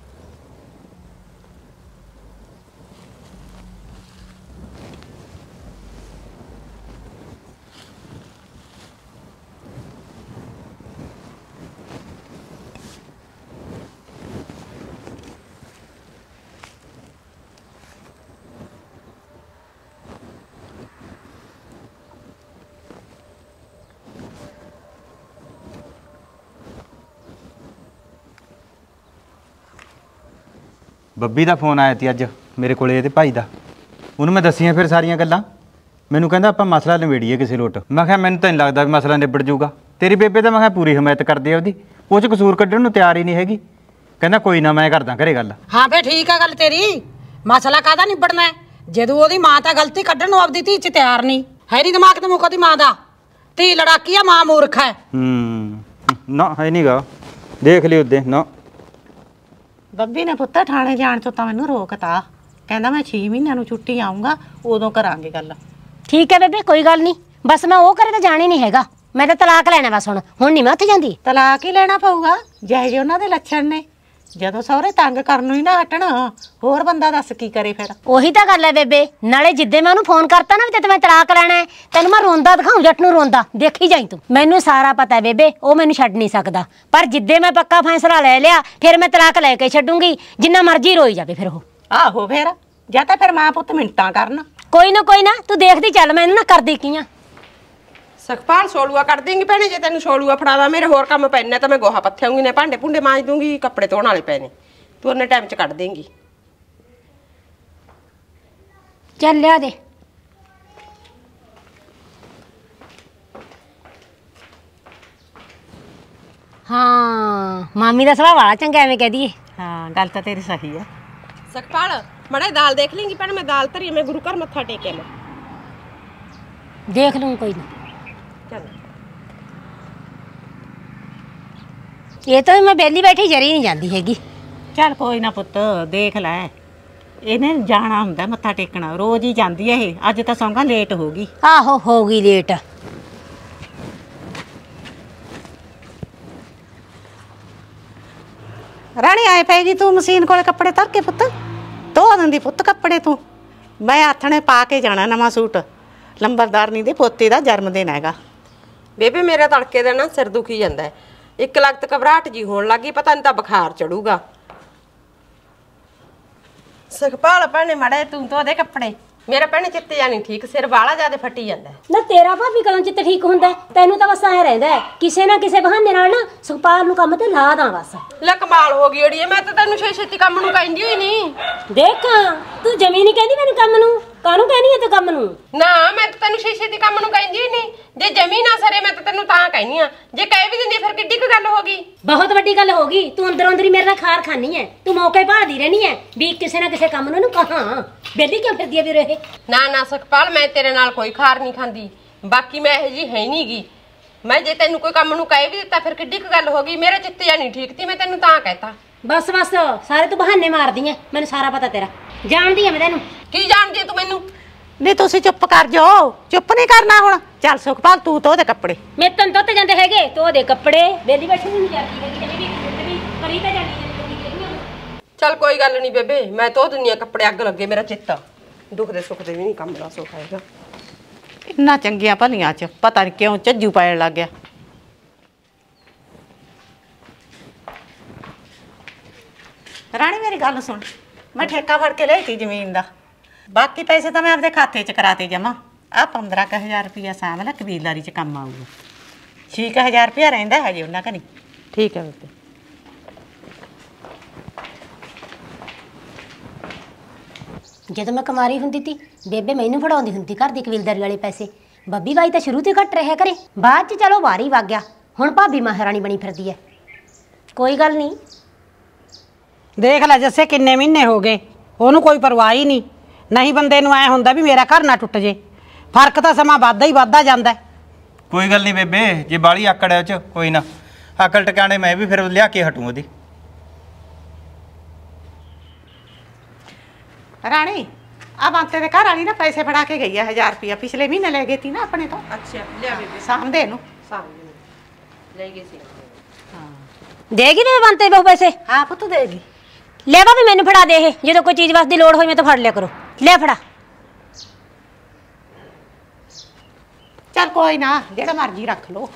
ਬੱਬੀ ਦਾ ਫੋਨ ਆਇਆ ਤੀ ਅੱਜ ਮੇਰੇ ਕੋਲੇ, ਇਹਦੇ ਭਾਈ ਦਾ। ਉਹਨੂੰ ਮੈਂ ਦੱਸੀਆਂ ਫਿਰ ਸਾਰੀਆਂ ਗੱਲਾਂ। ਮੈਨੂੰ ਕਹਿੰਦਾ ਆਪਾਂ ਮਸਲਾ ਨਿਬੇੜੀਏ ਕਿਸੇ ਲੋਟ। ਮੈਂ ਕਿਹਾ ਮੈਨੂੰ ਤਾਂ ਨਹੀਂ ਲੱਗਦਾ ਵੀ ਮਸਲਾ ਨਿਬੜ ਜਾਊਗਾ। ਤੇਰੀ ਬੇਬੇ ਤਾਂ ਮੈਂ ਕਿਹਾ ਪੂਰੀ ਹਮਾਇਤ ਕਰਦੀ ਆ ਉਹਦੀ, ਉਹ 'ਚ ਕਸੂਰ ਕੱਢਣ ਨੂੰ ਤਿਆਰ ਹੀ ਨਹੀਂ ਹੈਗੀ। ਕਹਿੰਦਾ ਕੋਈ ਨਾ ਮੈਂ ਕਰਦਾ ਘਰੇ ਗੱਲ। ਹਾਂ ਫੇ ਠੀਕ ਆ ਗੱਲ ਤੇਰੀ, ਮਸਲਾ ਕਾਹਦਾ ਨਿਬੜਨਾ? ਜਦੋਂ ਉਹਦੀ ਮਾਂ ਤਾਂ ਗਲਤੀ ਕੱਢਣ ਨੂੰ ਆਪਦੀ ਧੀ 'ਚ ਤਿਆਰ ਨਹੀਂ ਹੈ। ਨਹੀਂ ਦਿਮਾਗ ਤੇ ਮੁੱਕ ਉਹਦੀ ਮਾਂ ਦਾ, ਧੀ ਲੜਾਕੀ ਆ ਮਾਂ ਮੂਰਖ ਹੈ। ਨਾ ਹੈ ਨੀ ਗਾ, ਦੇਖ ਲਈ ਉਹਦੇ ਨਾ। ਬੱਬੀ ਨੇ ਪੁੱਤ ਥਾਣੇ ਜਾਣ ਤੋਂ ਤਾਂ ਮੈਨੂੰ ਰੋਕਤਾ, ਕਹਿੰਦਾ ਮੈਂ 6 ਮਹੀਨਿਆਂ ਨੂੰ ਛੁੱਟੀ ਆਉਂਗਾ, ਉਦੋਂ ਕਰਾਂਗੇ ਗੱਲ। ਠੀਕ ਹੈ ਬੇਬੇ, ਕੋਈ ਗੱਲ ਨਹੀਂ, ਬਸ ਮੈਂ ਉਹ ਕਰੇ ਤਾਂ ਜਾਣੀ ਨਹੀਂ ਹੈਗਾ। ਮੈਂ ਤਾਂ ਤਲਾਕ ਲੈਣਾ ਬਸ, ਹੁਣ ਨਹੀਂ ਮੈਂ ਉੱਥੇ ਜਾਂਦੀ। ਤਲਾਕ ਹੀ ਲੈਣਾ ਪਊਗਾ, ਜਿਹੇ ਜਿਹੇ ਉਹਨਾਂ ਦੇ ਲੱਛਣ ਨੇ। ਜਦੋਂ ਸਹੁਰੇ ਤੰਗ ਕਰਨ ਨੂੰ ਹੀ ਨਾ ਹਟਣ, ਹੋਰ ਬੰਦਾ ਦੱਸ ਕੀ ਕਰੇ ਫਿਰ। ਉਹੀ ਤਾਂ ਗੱਲ ਹੈ ਬੇਬੇ, ਨਾਲੇ ਜਿੱਦੇ ਮੈਂ ਉਹਨੂੰ ਫੋਨ ਕਰਤਾ ਨਾ ਵੀ ਤੇ ਮੈਂ ਤਲਾਕ ਲੈਣਾ ਹੈ, ਤੈਨੂੰ ਮੈਂ ਰੋਂਦਾ ਦਿਖਾਉਂ, ਜੱਟ ਨੂੰ ਰੋਂਦਾ, ਦੇਖੀ ਜਾਈ ਤੂੰ। ਮੈਨੂੰ ਸਾਰਾ ਪਤਾ ਹੈ ਬੇਬੇ, ਉਹ ਮੈਨੂੰ ਛੱਡ ਨਹੀਂ ਸਕਦਾ। ਪਰ ਜਿੱਦੇ ਮੈਂ ਪੱਕਾ ਫੈਸਲਾ ਲੈ ਲਿਆ, ਫਿਰ ਮੈਂ ਤਲਾਕ ਲੈ ਕੇ ਛੱਡੂੰਗੀ, ਜਿੰਨਾ ਮਰਜ਼ੀ ਰੋਈ ਜਾਵੇ ਫਿਰ ਉਹ। ਆਹੋ ਫਿਰ ਜਾਂ ਤਾਂ ਫਿਰ ਮਾਂ ਪੁੱਤ ਮਿੰਟਾਂ ਕਰਨ। ਕੋਈ ਨਾ ਤੂੰ ਦੇਖਦੀ ਚੱਲ, ਮੈਂ ਇਹਨੂੰ ਨਾ ਕਰਦੀ ਕੀ ਆ। ਸੁਖਪਾਲ ਛੋਲੂਆ ਕੱਢ ਦੇਂਗੀ ਭੈਣੇ, ਜੇ ਤੈਨੂੰ ਛੋਲੂਆ ਫੜਾਦਾ। ਮੇਰੇ ਹੋਰ ਕੰਮ ਪੈਣੇ ਤਾਂ ਮੈਂ ਗੋਹਾ ਪੱਥਿਆਉਂਗੀ, ਨੇ ਭਾਂਡੇ ਭੁੰਡੇ ਮਾਂਜ ਦੂੰਗੀ, ਕੱਪੜੇ ਧੋਣ ਵਾਲੇ ਪਏ ਨੇ, ਤੂੰ ਉਹਨੇ ਟਾਈਮ 'ਚ ਕੱਢ ਦੇਂਗੀ। ਚੱਲ ਲਿਆ ਦੇ। ਹਾਂ ਮਾਮੀ ਦਾ ਸੁਭਾਅ ਵਾਲਾ ਚੰਗਾ, ਐਵੇਂ ਕਹਿ ਦਈਏ। ਹਾਂ ਗੱਲ ਤਾਂ ਤੇਰੀ ਸਹੀ ਹੈ। ਸੁਖਪਾਲ ਮੜੇ ਦਾਲ ਦੇਖ ਲੇਂਗੀ ਭੈਣੇ, ਮੈਂ ਦਾਲ ਧਰੀ, ਮੈਂ ਗੁਰੂ ਘਰ ਮੱਥਾ ਟੇਕਿਆ ਮੈਂ। ਦੇਖ ਲੂੰ, ਕੋਈ ਨਾ। ਚੱਲ ਇਹ ਤਾਂ ਮੈਂ ਵਿਹਲੀ ਬੈਠੀ ਜਰੀ ਨਹੀਂ ਜਾਂਦੀ ਹੈਗੀ। ਚੱਲ ਕੋਈ ਨਾ ਪੁੱਤ, ਦੇਖ ਲੈ, ਇਹਨੇ ਜਾਣਾ ਹੁੰਦਾ ਮੱਥਾ ਟੇਕਣਾ, ਰੋਜ਼ ਹੀ ਜਾਂਦੀ ਹੈ ਇਹ। ਅੱਜ ਤਾਂ ਸੌਂਗਾ ਲੇਟ ਹੋ ਗਈ। ਆਹੋ ਹੋ ਗਈ ਲੇਟ। ਰਾਣੀ ਆਏ ਪੈਗੀ ਤੂੰ ਮਸ਼ੀਨ ਕੋਲੇ ਕੱਪੜੇ ਧਰ ਕੇ ਪੁੱਤ, ਧੋ ਦਿੰਦੀ ਪੁੱਤ ਕੱਪੜੇ ਤੂੰ। ਮੈਂ ਆਥਣੇ ਪਾ ਕੇ ਜਾਣਾ ਨਵਾਂ ਸੂਟ, ਲੰਬਰਦਾਰਨੀ ਦੇ ਪੋਤੇ ਦਾ ਜਨਮ ਦਿਨ ਹੈਗਾ। ਬੇਬੇ ਮੇਰਾ ਤੜਕੇ ਦਾ ਨਾ ਸਿਰ ਦੁਖੀ ਜਾਂਦਾ ਹੈ, ਇੱਕ ਲਗਤ ਘਬਰਾਹਟ ਜੀ ਹੋਣ ਲੱਗੀ, ਪਤਾ ਨਹੀਂ ਤਾਂ ਬੁਖਾਰ ਚੜੂਗਾ। ਸੁਖਪਾਲ ਭੈਣੇ ਮੜੇ ਤੂੰ ਧੋ ਦੇ ਕੱਪੜੇ, ਮੇਰਾ ਭੈਣੇ ਚਿੱਤ ਜਾਨੀ ਠੀਕ, ਸਿਰ ਵਾਲਾ ਜ਼ਿਆਦਾ ਫੱਟੀ ਜਾਂਦਾ ਨਾ। ਤੇਰਾ ਭਾਬੀ ਕਦੋਂ ਚਿੱਤ ਠੀਕ ਹੁੰਦਾ? ਤੈਨੂੰ ਤਾਂ ਬਸ ਐ ਰਹਿੰਦਾ ਕਿਸੇ ਨਾ ਕਿਸੇ ਬਹਾਨੇ ਨਾਲ ਨਾ ਸੁਖਪਾਲ ਨੂੰ ਕੰਮ ਤੇ ਲਾ ਦਾਂ ਬਸ। ਲੈ ਕਮਾਲ ਹੋ ਗਈ ਅੜੀਏ, ਮੈਂ ਤਾਂ ਤੈਨੂੰ ਛੇਤੀ ਕੰਮ ਨੂੰ ਕਹਿੰਦੀ ਹੋਈ ਨਹੀਂ। ਦੇਖ ਤੂੰ ਜਮੀ ਨਹੀਂ ਕਹਿੰਦੀ ਮੈਨੂੰ ਕੰਮ ਨੂੰ, ਕਾਹਨੂੰ ਕਹਿਨੀ ਐ ਤੂੰ ਕੰਮ ਨੂੰ? ਨਾ ਮੈਂ ਤਾਂ ਤੈਨੂੰ ਸ਼ੀਸ਼ੇ ਦੀ ਕੰਮ ਨੂੰ ਕਹਿੰਦੀ ਨਹੀਂ। ਜੇ ਜਮੀ ਨਾ ਸਰੇ ਮੈਂ ਤਾਂ ਤੈਨੂੰ ਤਾਂ ਕਹਿਨੀ ਆ। ਜੇ ਕਹਿ ਵੀ ਦਿੰਦੀ ਫਿਰ ਕਿੱਡੀ ਕੁ ਗੱਲ ਹੋ ਗਈ। ਬਹੁਤ ਵੱਡੀ ਗੱਲ ਹੋ ਗਈ। ਤੂੰ ਅੰਦਰੋਂ ਅੰਦਰ ਹੀ ਮੇਰੇ ਨਾਲ ਖਾਰ ਖਾਨੀ ਐ। ਤੂੰ ਮੌਕੇ ਭਾਲਦੀ ਰਹਿਣੀ ਐ ਵੀ ਕਿਸੇ ਨਾ ਕਿਸੇ ਕੰਮ ਨੂੰ ਇਹਨੂੰ ਕਹਾਂ। ਬੇਲੀ ਕਿਉਂ ਫਿਰਦੀ ਐ ਵੀਰ ਇਹ? ਨਾ ਸੁਖਪਾਲ ਮੈਂ ਤੇਰੇ ਨਾਲ ਕੋਈ ਖਾਰ ਨਹੀਂ ਖਾਂਦੀ। ਬਾਕੀ ਮੈਂ ਇਹ ਜੀ ਹੈ ਨੀ ਗੀ। ਮੈਂ ਜੇ ਤੈਨੂੰ ਕੋਈ ਕੰਮ ਨੂੰ ਕਹਿ ਵੀ ਦਿੱਤਾ ਫਿਰ ਕਿੱਡੀ ਕੁ ਗੱਲ ਹੋ ਗਈ। ਮੇਰੇ ਚਿੱਤ ਜਾਂ ਨਹੀਂ ਠੀਕ ਤੀ, ਮੈਂ ਤੈਨੂੰ ਤਾਂ ਕਹਿਤਾ। ਬਸ ਸਾਰੇ ਤੂੰ ਬਹਾਨੇ ਮਾਰਦੀ ਐ। ਮੈਨੂੰ ਸਾਰਾ ਪਤਾ ਤੇਰਾ। ਜਾਣਦੀ ਐ ਮੈਂ ਤੈਨੂੰ। ਕੀ ਜਾਣਦੀ ਐ ਤੂੰ ਮੈਨੂੰ? ਨਹੀਂ ਤੁਸੀਂ ਚੁੱਪ ਕਰ ਜਾਓ। ਚੁੱਪ ਨਹੀਂ ਕਰਨਾ ਹੁਣ। ਚੱਲ ਸੁਖਪਾਲ ਤੂੰ ਧੋ ਦੇ ਕੱਪੜੇ। ਮੇਰੇ ਤਨ ਧੋਤੇ ਜਾਂਦੇ ਹੈਗੇ। ਧੋ ਦੇ ਕੱਪੜੇ। ਬੇਲੀ ਬੈਠੀ ਨਹੀਂ ਜਾਂਦੀ ਹੈਗੀ। ਕਦੇ ਵੀ ਕਰੀ ਤਾਂ ਜਾਂਦੀ ਹੈ। ਚੱਲ ਕੋਈ ਗੱਲ ਨਹੀਂ ਬੇਬੇ, ਮੈਂ ਧੋ ਦਿੰਨੀ ਆ ਕੱਪੜੇ। ਅੱਗ ਲੱਗੇ ਮੇਰਾ ਚਿੱਤ। ਦੁਖਦੇ ਸੁਖਦੇ ਵੀ ਨਹੀਂ ਕੰਮ ਦਾ ਸੁੱਖ ਹੈਗਾ। ਇੰਨਾ ਚੰਗੀਆਂ ਭਲੀਆਂ ਚ ਪਤਾ ਨਹੀਂ ਕਿਉਂ ਝੱਜੂ ਪੈਣ ਲੱਗ ਗਿਆ। ਰਾਣੀ ਮੇਰੀ ਗੱਲ ਸੁਣ, ਮੈਂ ਠੇਕਾ ਫੜ ਕੇ ਲਈ ਤੀ ਜ਼ਮੀਨ ਦਾ। ਬਾਕੀ ਪੈਸੇ ਤਾਂ ਮੈਂ ਆਪਦੇ ਖਾਤੇ 'ਚ ਕਰਾਤੇ ਜਮਾ। ਆ 15,000 ਰੁਪਇਆ ਸਾਂਭ ਲੈ, ਕਬੀਲਦਾਰੀ 'ਚ ਕੰਮ ਆਊਗਾ। 6,000 ਰੁਪਇਆ ਰਹਿੰਦਾ ਹਜੇ ਉਹਨਾਂ ਕਨੀ। ਠੀਕ ਹੈ ਬੇਬੇ। ਜਦੋਂ ਮੈਂ ਕੁਮਾਰੀ ਹੁੰਦੀ ਤੀ ਬੇਬੇ ਮੈਨੂੰ ਫੜਾਉਂਦੀ ਹੁੰਦੀ ਘਰ ਦੀ ਕਬੀਲਦਾਰੀ ਵਾਲੇ ਪੈਸੇ। ਬੱਬੀ ਬਾਈ ਤਾਂ ਸ਼ੁਰੂ ਤੋਂ ਘੱਟ ਰਿਹਾ ਕਰੇ। ਬਾਅਦ 'ਚ ਚਲੋ ਵਾਰੀ ਵਗ ਗਿਆ। ਹੁਣ ਭਾਬੀ ਮਹਾਰਾਣੀ ਬਣੀ ਫਿਰਦੀ ਐ। ਕੋਈ ਗੱਲ ਨਹੀਂ। ਦੇਖ ਲੈ ਜੱਸੇ ਕਿੰਨੇ ਮਹੀਨੇ ਹੋ ਗਏ, ਉਹਨੂੰ ਕੋਈ ਪਰਵਾਹ ਹੀ ਨਹੀਂ ਬੰਦੇ ਨੂੰ ਐ ਹੁੰਦਾ ਵੀ ਮੇਰਾ ਘਰ ਨਾ ਟੁੱਟ ਜੇ। ਫਰਕ ਤਾਂ ਸਮਾਂ ਵੱਧਦਾ ਹੀ ਵੱਧਦਾ ਜਾਂਦਾ। ਕੋਈ ਗੱਲ ਨਹੀਂ ਬੇਬੇ, ਜੇ ਬਾਲੀ ਆਕੜ ਹੈ ਉਹ ਚ ਕੋਈ ਨਾ। ਅਕਲ ਟਿਕਾਣੇ ਮੈਂ ਵੀ ਫਿਰ ਲਿਆ ਕੇ ਹਟੂ ਉਹਦੀ। ਰਾਣੀ ਆ ਬੰਤੇ ਦੇ ਘਰ ਵਾਲੀ ਨਾ ਪੈਸੇ ਫੜਾ ਕੇ ਗਈ ਹੈ 1000 ਰੁਪਇਆ। ਪਿਛਲੇ ਮਹੀਨੇ ਲੈ ਗਈ ਤੀ ਨਾ ਆਪਣੇ ਤੋਂ। ਅੱਛਾ ਲਿਆ ਬੇਬੇ। ਸਾਂਭਦੇ ਇਹਨੂੰ। ਲੈ ਗਏ ਸੀ। ਦੇਗੀ ਤੇ ਬੰਤੇ ਬਹੁ ਪੈਸੇ? ਹਾਂ ਪੁੱਤ ਦੇਗੀ। ਲੈ ਵੀ ਮੈਨੂੰ ਫੜਾ ਦੇ ਇਹ। ਜਦੋਂ ਕੋਈ ਚੀਜ਼ ਵਾਸਤੇ ਲੋੜ ਹੋਈ ਮੈਂ ਤਾਂ ਫੜ ਲਿਆ ਕਰੋ। ਲੈ ਫੜਾ। ਚੱਲ ਕੋਈ ਨਾ, ਜਿਹੜਾ ਮਰਜ਼ੀ ਰੱਖ ਲੋ।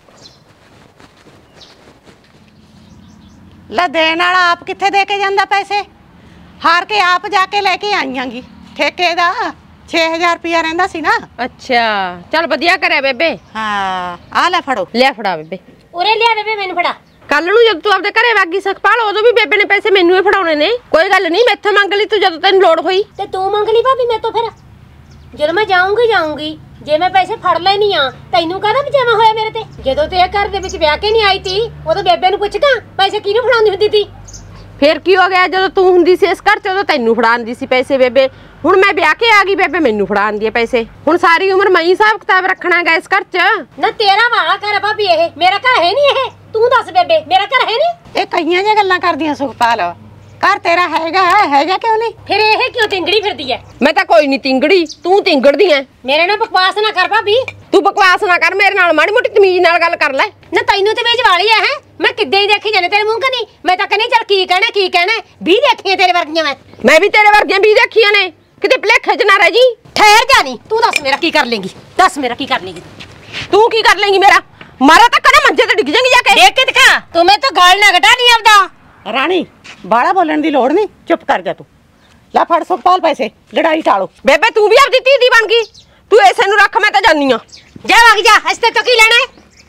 ਲੈ ਦੇਣ ਵਾਲਾ ਆਪ ਕਿੱਥੇ ਦੇ ਕੇ ਜਾਂਦਾ ਪੈਸੇ? ਹਾਰ ਕੇ ਆਪ ਜਾ ਕੇ ਲੈ ਕੇ ਆਈਆਂਗੀ। ਠੇਕੇ ਦਾ 6,000 ਰੁਪਇਆ ਰਹਿੰਦਾ ਸੀ ਨਾ। ਅੱਛਾ ਚੱਲ ਵਧੀਆ ਕਰਿਆ ਬੇਬੇ। ਹਾਂ ਆ ਲੈ ਫੜੋ। ਲਿਆ ਫੜਾ ਬੇਬੇ। ਉਰੇ ਲਿਆ ਬੇਬੇ ਮੈਨੂੰ ਫੜਾ। ਕੱਲ ਨੂੰ ਜਦ ਤੂੰ ਆਪਦੇ ਘਰੇ ਵਾਗੀ ਸੁਖਪਾਲ ਉਦੋਂ ਵੀ ਬੇਬੇ ਨੇ ਪੈਸੇ ਮੈਨੂੰ ਹੀ ਫੜਾਉਣੇ ਨੇ। ਕੋਈ ਗੱਲ ਨਹੀਂ, ਮੈਥੋਂ ਮੰਗ ਲਈ ਤੂੰ ਜਦੋਂ ਤੈਨੂੰ ਲੋੜ ਹੋਈ। ਤੇ ਤੂੰ ਮੰਗ ਲਈ ਭਾਬੀ ਮੇਰੇ ਤੋਂ ਫਿਰ? ਜਦੋਂ ਮੈਂ ਜਾਊਂਗੀ ਜੇ ਮੈਂ ਪੈਸੇ ਫੜ ਲੈਣੀ ਆ ਤੈਨੂੰ ਕਾਹਦਾ ਪਜਾਮਾ ਹੋਇਆ ਮੇਰੇ ਤੇ? ਜਦੋਂ ਤੇ ਇਹ ਘਰ ਦੇ ਵਿੱਚ ਵਿਆਹ ਕੇ ਨਹੀਂ ਆਈ ਤੀ ਉਦੋਂ ਬੇਬੇ ਨੂੰ ਪੁੱਛਦਾ ਪੈਸੇ ਕਿਹਨੂੰ ਫੜਾਉਂਦੀ ਹੁੰਦੀ ਤੀ? ਫੇਰ ਕੀ ਹੋ ਗਿਆ? ਜਦੋਂ ਤੂੰ ਹੁੰਦੀ ਸੀ ਇਸ ਘਰ 'ਚ ਉਦੋਂ ਤੈਨੂੰ ਫੜਾਉਂਦੀ ਸੀ ਪੈਸੇ ਬੇਬੇ। ਹੁਣ ਮੈਂ ਵਿਆਹ ਕੇ ਆ ਗਈ, ਬੇਬੇ ਮੈਨੂੰ ਫੜਾਉਂਦੀ ਹੈ ਪੈਸੇ। ਹੁਣ ਸਾਰੀ ਉਮਰ ਮੈਂ ਹੀ ਹਿਸਾਬ ਕਿਤਾਬ ਰੱਖਣਾ ਗਾ ਇਸ ਘਰ 'ਚ। ਨਾ ਤੇਰਾ ਵਾਲਾ ਘਰ ਭਾਬੀ ਇਹ। ਮੇਰਾ ਘਰ ਹੈ ਨਹੀਂ ਇਹ। ਤੂੰ ਦੱਸ ਬੇਬੇ ਮੇਰਾ ਘਰ ਹੈ ਨਹੀਂ? ਇਹ ਕਈਆਂ ਜਿਹੀਆਂ ਗੱਲਾਂ ਕਰਦੀਆਂ ਸੁਖਪਾਲ। ਘਰ ਤੇਰਾ ਹੈਗਾ ਕਿਉਂ ਨਹੀਂ? ਫਿਰ ਇਹ ਕਿਉਂ ਤਿੰਗੜੀ ਫਿਰਦੀ ਐ? ਮੈਂ ਤਾਂ ਕੋਈ ਨਹੀਂ ਤਿੰਗੜੀ, ਤੂੰ ਤਿੰਗੜਦੀ ਐ। ਮੇਰੇ ਨਾਲ ਬਕਵਾਸ ਨਾ ਕਰ ਭਾਬੀ। ਤੂੰ ਬਕਵਾਸ ਨਾ ਕਰ ਮੇਰੇ ਨਾਲ, ਮਾੜੀ ਮੋਟੀ ਤਮੀਜ਼ ਨਾਲ ਗੱਲ ਕਰ ਲੈ। ਨਾ ਤੈਨੂੰ ਤੇ ਵੇਜ ਵਾਲੀ ਐ ਹੈ। ਮੈਂ ਕਿੱਦਾਂ ਹੀ ਦੇਖੀ ਜਾਨੇ ਤੇਰੇ ਮੂੰਹ ਕਨੀ। ਮੈਂ ਤਾਂ ਕਹਿੰਦੀ ਚੱਲ ਕੀ ਕਹਿਣਾ 20 ਦੇਖੀਆਂ ਤੇਰੇ ਵਰਗੀਆਂ ਮੈਂ ਵੀ ਤੇਰੇ ਵਰਗੀਆਂ 20 ਦੇਖੀਆਂ ਨੇ। ਕਿਤੇ ਭਲੇਖੇ 'ਚ ਨਾ ਰਹਿ ਜੀ। ਠਹਿਰ ਜਾ ਨੀ। ਤੂੰ ਦੱਸ ਮੇਰਾ ਕੀ ਕਰ ਲੇਂਗੀ? ਦੱਸ ਮੇਰਾ ਕੀ ਕਰ ਲੇਂਗੀ? ਤੂੰ ਕੀ ਕਰ ਲੇਂਗੀ ਮੇਰਾ? ਮਾਰਾ ਤਾਂ ਕਦੇ ਮੰਜੇ ਤੇ ਡਿੱਗ ਜਾਏਂਗੀ ਜਾ ਕੇ। ਦੇਖ ਕੇ ਦਿਖਾ। ਤੂੰ ਮੈਂ ਤਾਂ ਗਾਲ ਨਾ ਘਟਾ ਨਹੀਂ ਆਉਂਦਾ। ਰਾਣੀ ਬਾਲਾ ਬੋਲਣ ਦੀ ਲੋੜ ਨਹੀਂ, ਚੁੱਪ ਕਰ ਜਾ ਤੂੰ। ਲੈ ਫੜ ਸੁਖਪਾਲ ਪੈਸੇ, ਲੜਾਈ ਟਾਲੋ। ਬੇਬੇ ਤੂੰ ਵੀ ਆਪਦੀ ਧੀ ਦੀ ਬਣ ਗਈ। ਤੂੰ ਐਸੇ ਨੂੰ ਰੱਖ, ਮੈਂ ਤਾਂ ਜਾਨੀ ਆ। ਜਾ ਵਗ ਜਾ। ਹਸਤੇ ਤੋਂ ਕੀ ਲੈਣਾ?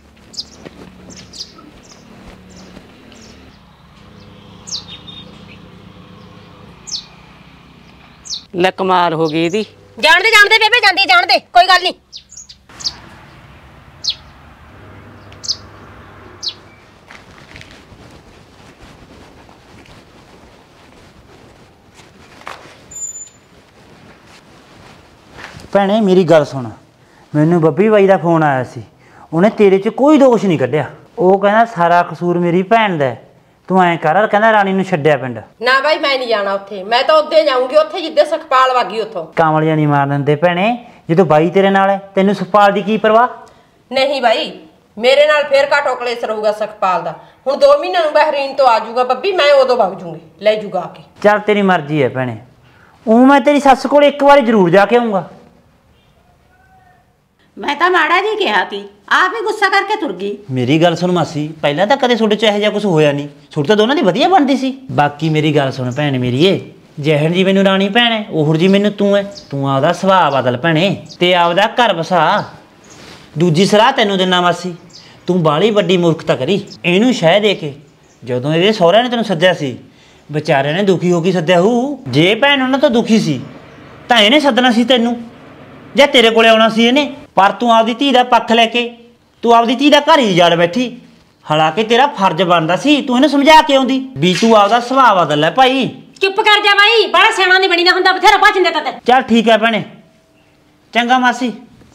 ਲੈ ਕਮਾਲ ਹੋ ਗਈ ਇਹਦੀ। ਜਾਣਦੇ ਬੇਬੇ ਜਾਂਦੀ ਜਾਣਦੇ। ਕੋਈ ਗੱਲ ਨਹੀਂ। ਭੈਣੇ ਮੇਰੀ ਗੱਲ ਸੁਣ, ਮੈਨੂੰ ਬੱਬੀ ਬਾਈ ਦਾ ਫੋਨ ਆਇਆ ਸੀ। ਉਹਨੇ ਤੇਰੇ 'ਚ ਕੋਈ ਦੋਸ਼ ਨਹੀਂ ਕੱਢਿਆ। ਉਹ ਕਹਿੰਦਾ ਸਾਰਾ ਕਸੂਰ ਮੇਰੀ ਭੈਣ ਦਾ। ਤੂੰ ਐਂ ਕਰ, ਕਹਿੰਦਾ ਰਾਣੀ ਨੂੰ ਛੱਡਿਆ ਪਿੰਡ। ਨਾ ਬਾਈ ਮੈਂ ਨਹੀਂ ਜਾਣਾ ਉੱਥੇ। ਮੈਂ ਤਾਂ ਉੱਦੇ ਜਾਊਂਗੀ ਉੱਥੇ ਜਿੱਦੇ ਸੁਖਪਾਲ ਵਾਗੀ ਉੱਥੋਂ। ਕਾਮਲੀਆਂ ਨਹੀਂ ਮਾਰ ਦਿੰਦੇ ਭੈਣੇ, ਜਦੋਂ ਬਾਈ ਤੇਰੇ ਨਾਲ ਹੈ ਤੈਨੂੰ ਸੁਖਪਾਲ ਦੀ ਕੀ ਪਰਵਾਹ? ਨਹੀਂ ਬਾਈ ਮੇਰੇ ਨਾਲ ਫੇਰ ਘਾਟੋ ਕਲੇਸ਼ ਰਹੂਗਾ ਸੁਖਪਾਲ ਦਾ। ਹੁਣ 2 ਮਹੀਨਿਆਂ ਨੂੰ ਬਹਿਰੀਨ ਤੋਂ ਆ ਜਾਊਗਾ ਬੱਬੀ, ਮੈਂ ਉਦੋਂ ਵਗ ਜੂੰਗੀ, ਲੈ ਜੂਗਾ ਆ ਕੇ। ਚੱਲ ਤੇਰੀ ਮਰਜ਼ੀ ਹੈ ਭੈਣੇ। ਉਹ ਮੈਂ ਤੇਰੀ ਸੱਸ ਕੋਲ ਇੱਕ ਵਾਰੀ ਜ਼ਰੂਰ ਜਾ ਕੇ ਆਊਂਗਾ। ਮੈਂ ਤਾਂ ਮਾੜਾ ਜੀ ਕਿਹਾ ਤੀ, ਆਪ ਹੀ ਗੁੱਸਾ ਕਰਕੇ ਤੁਰ ਗਈ। ਮੇਰੀ ਗੱਲ ਸੁਣ ਮਾਸੀ, ਪਹਿਲਾਂ ਤਾਂ ਕਦੇ ਤੁਹਾਡੇ 'ਚ ਇਹੋ ਜਿਹਾ ਕੁਝ ਹੋਇਆ ਨਹੀਂ। ਤੁਹਾਡੇ ਤਾਂ ਦੋਨਾਂ ਦੀ ਵਧੀਆ ਬਣਦੀ ਸੀ। ਬਾਕੀ ਮੇਰੀ ਗੱਲ ਸੁਣ ਭੈਣ ਮੇਰੀਏ, ਜਿਹਣ ਜੀ ਮੈਨੂੰ ਰਾਣੀ ਭੈਣ ਹੈ ਉਹੋ ਜੀ ਮੈਨੂੰ ਤੂੰ ਹੈ। ਤੂੰ ਆਪਦਾ ਸੁਭਾਅ ਬਦਲ ਭੈਣੇ ਤੇ ਆਪਦਾ ਘਰ ਵਸਾ। ਦੂਜੀ ਸਲਾਹ ਤੈਨੂੰ ਦਿੰਦਾ ਮਾਸੀ, ਤੂੰ ਬਾਹਲੀ ਵੱਡੀ ਮੂਰਖਤਾ ਕਰੀ। ਇਹਨੂੰ ਸ਼ਹਿ ਦੇ ਕੇ ਜਦੋਂ ਇਹਦੇ ਸਹੁਰਿਆਂ ਨੇ ਤੈਨੂੰ ਸੱਦਿਆ ਸੀ, ਵਿਚਾਰਿਆਂ ਨੇ ਦੁਖੀ ਹੋ ਕੇ ਸੱਦਿਆ ਹੋਊ। ਜੇ ਭੈਣ ਉਹਨਾਂ ਤੋਂ ਦੁਖੀ ਸੀ ਤਾਂ ਇਹਨੇ ਸੱਦਣਾ ਸੀ ਤੈਨੂੰ ਜਾਂ ਤੇਰੇ ਕੋਲੇ ਆਉਣਾ ਸੀ ਇਹਨੇ। ਪਰ ਤੂੰ ਆਪਦੀ ਧੀ ਦਾ ਪੱਖ ਲੈ ਕੇ ਤੂੰ ਆਪਦੀ ਧੀ ਦਾ ਘਰ ਹੀ ਜੜ ਬੈਠੀ। ਹਾਲਾਂਕਿ ਤੇਰਾ ਫਰਜ਼ ਬਣਦਾ ਸੀ ਤੂੰ ਇਹਨੂੰ ਸਮਝਾ ਕੇ ਆਉਂਦੀ ਵੀ ਤੂੰ ਆਪਦਾ ਸੁਭਾਅ ਬਦਲ ਲੈ ਭਾਈ। ਚੁੱਪ ਕਰ ਜਾ ਬਾਈ, ਬੜਾ ਸਿਆਣਾ ਨਹੀਂ ਬਣੀ ਨਾ ਹੁੰਦਾ, ਬਥੇਰਾ ਭੱਜ ਦਿੰਦਾ ਤੇ। ਚੱਲ ਠੀਕ ਹੈ ਭੈਣੇ, ਚੰਗਾ ਮਾਸੀ।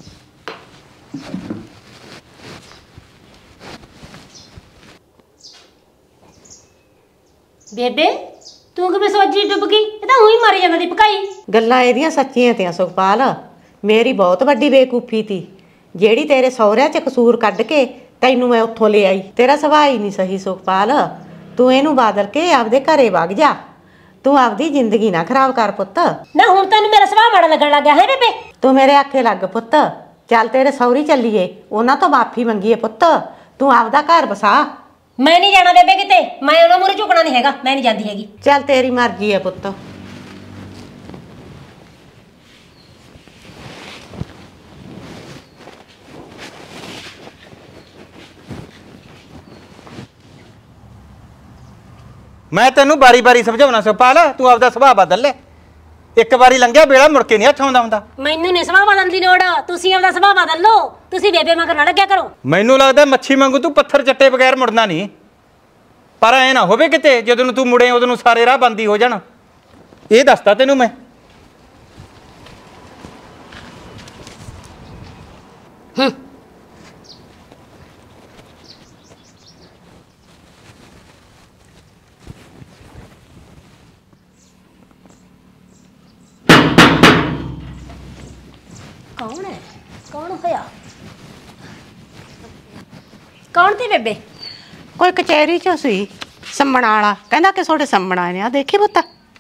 ਬੇਬੇ ਤੂੰ ਕਿਵੇਂ ਸੋਚੀ ਡੁੱਬ ਗਈ? ਇਹ ਤਾਂ ਉਹੀ ਮਾਰੀ ਜਾਂਦਾ ਦੀ ਪਕਾਈ। ਗੱਲਾਂ ਇਹਦੀਆਂ ਸੱਚੀਆਂ ਤੇ ਸੁਖਪਾਲ, ਮੇਰੀ ਬਹੁਤ ਵੱਡੀ ਬੇਕੂਫੀ ਤੀ ਜਿਹੜੀ ਤੇਰੇ ਸਹੁਰਿਆਂ 'ਚ ਕਸੂਰ ਕੱਢ ਕੇ ਤੈਨੂੰ ਮੈਂ ਉੱਥੋਂ ਲੈ ਆਈ। ਤੇਰਾ ਸੁਭਾਅ ਹੀ ਨਹੀਂ ਸਹੀ ਸੁਖਪਾਲ, ਤੂੰ ਇਹਨੂੰ ਬਦਲ ਕੇ ਆਪਦੇ ਘਰੇ ਵਗ ਜਾ। ਤੂੰ ਆਪਦੀ ਜ਼ਿੰਦਗੀ ਨਾ ਖਰਾਬ ਕਰ ਪੁੱਤ। ਨਾ ਹੁਣ ਤੈਨੂੰ ਮੇਰਾ ਸੁਭਾਅ ਮਾੜਾ ਲੱਗਣ ਲੱਗ ਗਿਆ ਹੈ ਬੇਬੇ? ਤੂੰ ਮੇਰੇ ਆਖੇ ਲੱਗ ਪੁੱਤ, ਚੱਲ ਤੇਰੇ ਸਹੁਰੀ ਚੱਲੀਏ, ਉਹਨਾਂ ਤੋਂ ਮਾਫੀ ਮੰਗੀਏ ਪੁੱਤ। ਤੂੰ ਆਪਦਾ ਘਰ ਵਸਾ। ਮੈਂ ਨਹੀਂ ਜਾਣਾ ਬੇਬੇ ਕਿਤੇ, ਮੈਂ ਉਹਨਾਂ ਮੂਹਰੇ ਝੁਕਣਾ ਨਹੀਂ ਹੈਗਾ, ਮੈਂ ਨਹੀਂ ਜਾਂਦੀ ਹੈਗੀ। ਚੱਲ ਤੇਰੀ ਮਰਜ਼ੀ ਹੈ ਪੁੱਤ। ਮੈਂ ਤੈਨੂੰ ਬਾਰੀ-ਬਾਰੀ ਸਮਝਾਉਣਾ ਸੁਖਪਾਲ, ਤੂੰ ਆਪਦਾ ਸੁਭਾਅ ਬਦਲ ਲੈ। ਇੱਕ ਵਾਰੀ ਲੰਘਿਆ ਵੇਲਾ ਮੁੜ ਕੇ ਨਹੀਂ ਹੱਥ ਆਉਂਦਾ ਹੁੰਦਾ। ਮੈਨੂੰ ਨਹੀਂ ਸੁਭਾਅ ਬਦਲਣ ਦੀ ਲੋੜ, ਤੁਸੀਂ ਆਪਦਾ ਸੁਭਾਅ ਬਦਲ ਲਓ। ਤੁਸੀਂ ਬੇਬੇ ਮਗਰ ਨਾ ਲੱਗਿਆ ਕਰੋ। ਮੈਨੂੰ ਲੱਗਦਾ ਮੱਛੀ ਵਾਂਗੂ ਤੂੰ ਪੱਥਰ ਚੱਟੇ ਬਗੈਰ ਮੁੜਨਾ ਨਹੀਂ। ਪਰ ਐ ਨਾ ਹੋਵੇ ਕਿਤੇ ਜਦੋਂ ਨੂੰ ਤੂੰ ਮੁੜੇ ਉਦੋਂ ਨੂੰ ਸਾਰੇ ਰਾਹ ਬੰਦ ਹੀ ਹੋ ਜਾਣ। ਇਹ ਦੱਸਦਾ ਤੈਨੂੰ ਮੈਂ। ਕੌਣ ਹੈ? ਕੌਣ ਹੋਇਆ? ਕੌਣ ਤੀ ਬੇਬੇ? ਕੋਈ ਕਚਹਿਰੀ 'ਚ ਸੀ ਸੰਮਣ ਵਾਲਾ, ਕਹਿੰਦਾ ਕਿ ਤੁਹਾਡੇ ਸੰਮਣ ਆਏ ਨੇ। ਆ ਦੇਖੀ ਪੁੱਤ।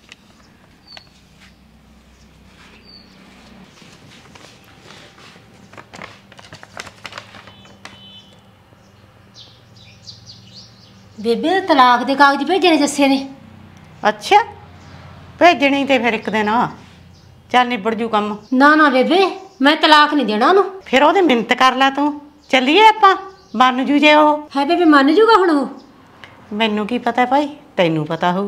ਬੇਬੇ ਤਲਾਕ ਦੇ ਕਾਗਜ਼ ਭੇਜੇ ਨੇ ਜੱਸੇ ਨੇ। ਅੱਛਾ, ਭੇਜਣੀ ਤੇ ਫਿਰ ਇੱਕ ਦਿਨ ਚੱਲ ਨਿਬੜ ਜੂ ਕੰਮ। ਨਾ ਨਾ ਬੇਬੇ, ਮੈਂ ਤਲਾਕ ਨਹੀਂ ਦੇਣਾ ਉਹਨੂੰ। ਫਿਰ ਉਹਦੇ ਮਿੰਨਤ ਕਰ ਲੈ ਤੂੰ। ਚੱਲੀਏ ਆਪਾਂ, ਮੰਨ ਜੂ ਜੇ ਉਹ। ਹੈ ਬੇਬੇ ਮੰਨ ਜੂਗਾ ਹੁਣ ਉਹ? ਮੈਨੂੰ ਕੀ ਪਤਾ ਭਾਈ, ਤੈਨੂੰ ਪਤਾ ਹੋਊ।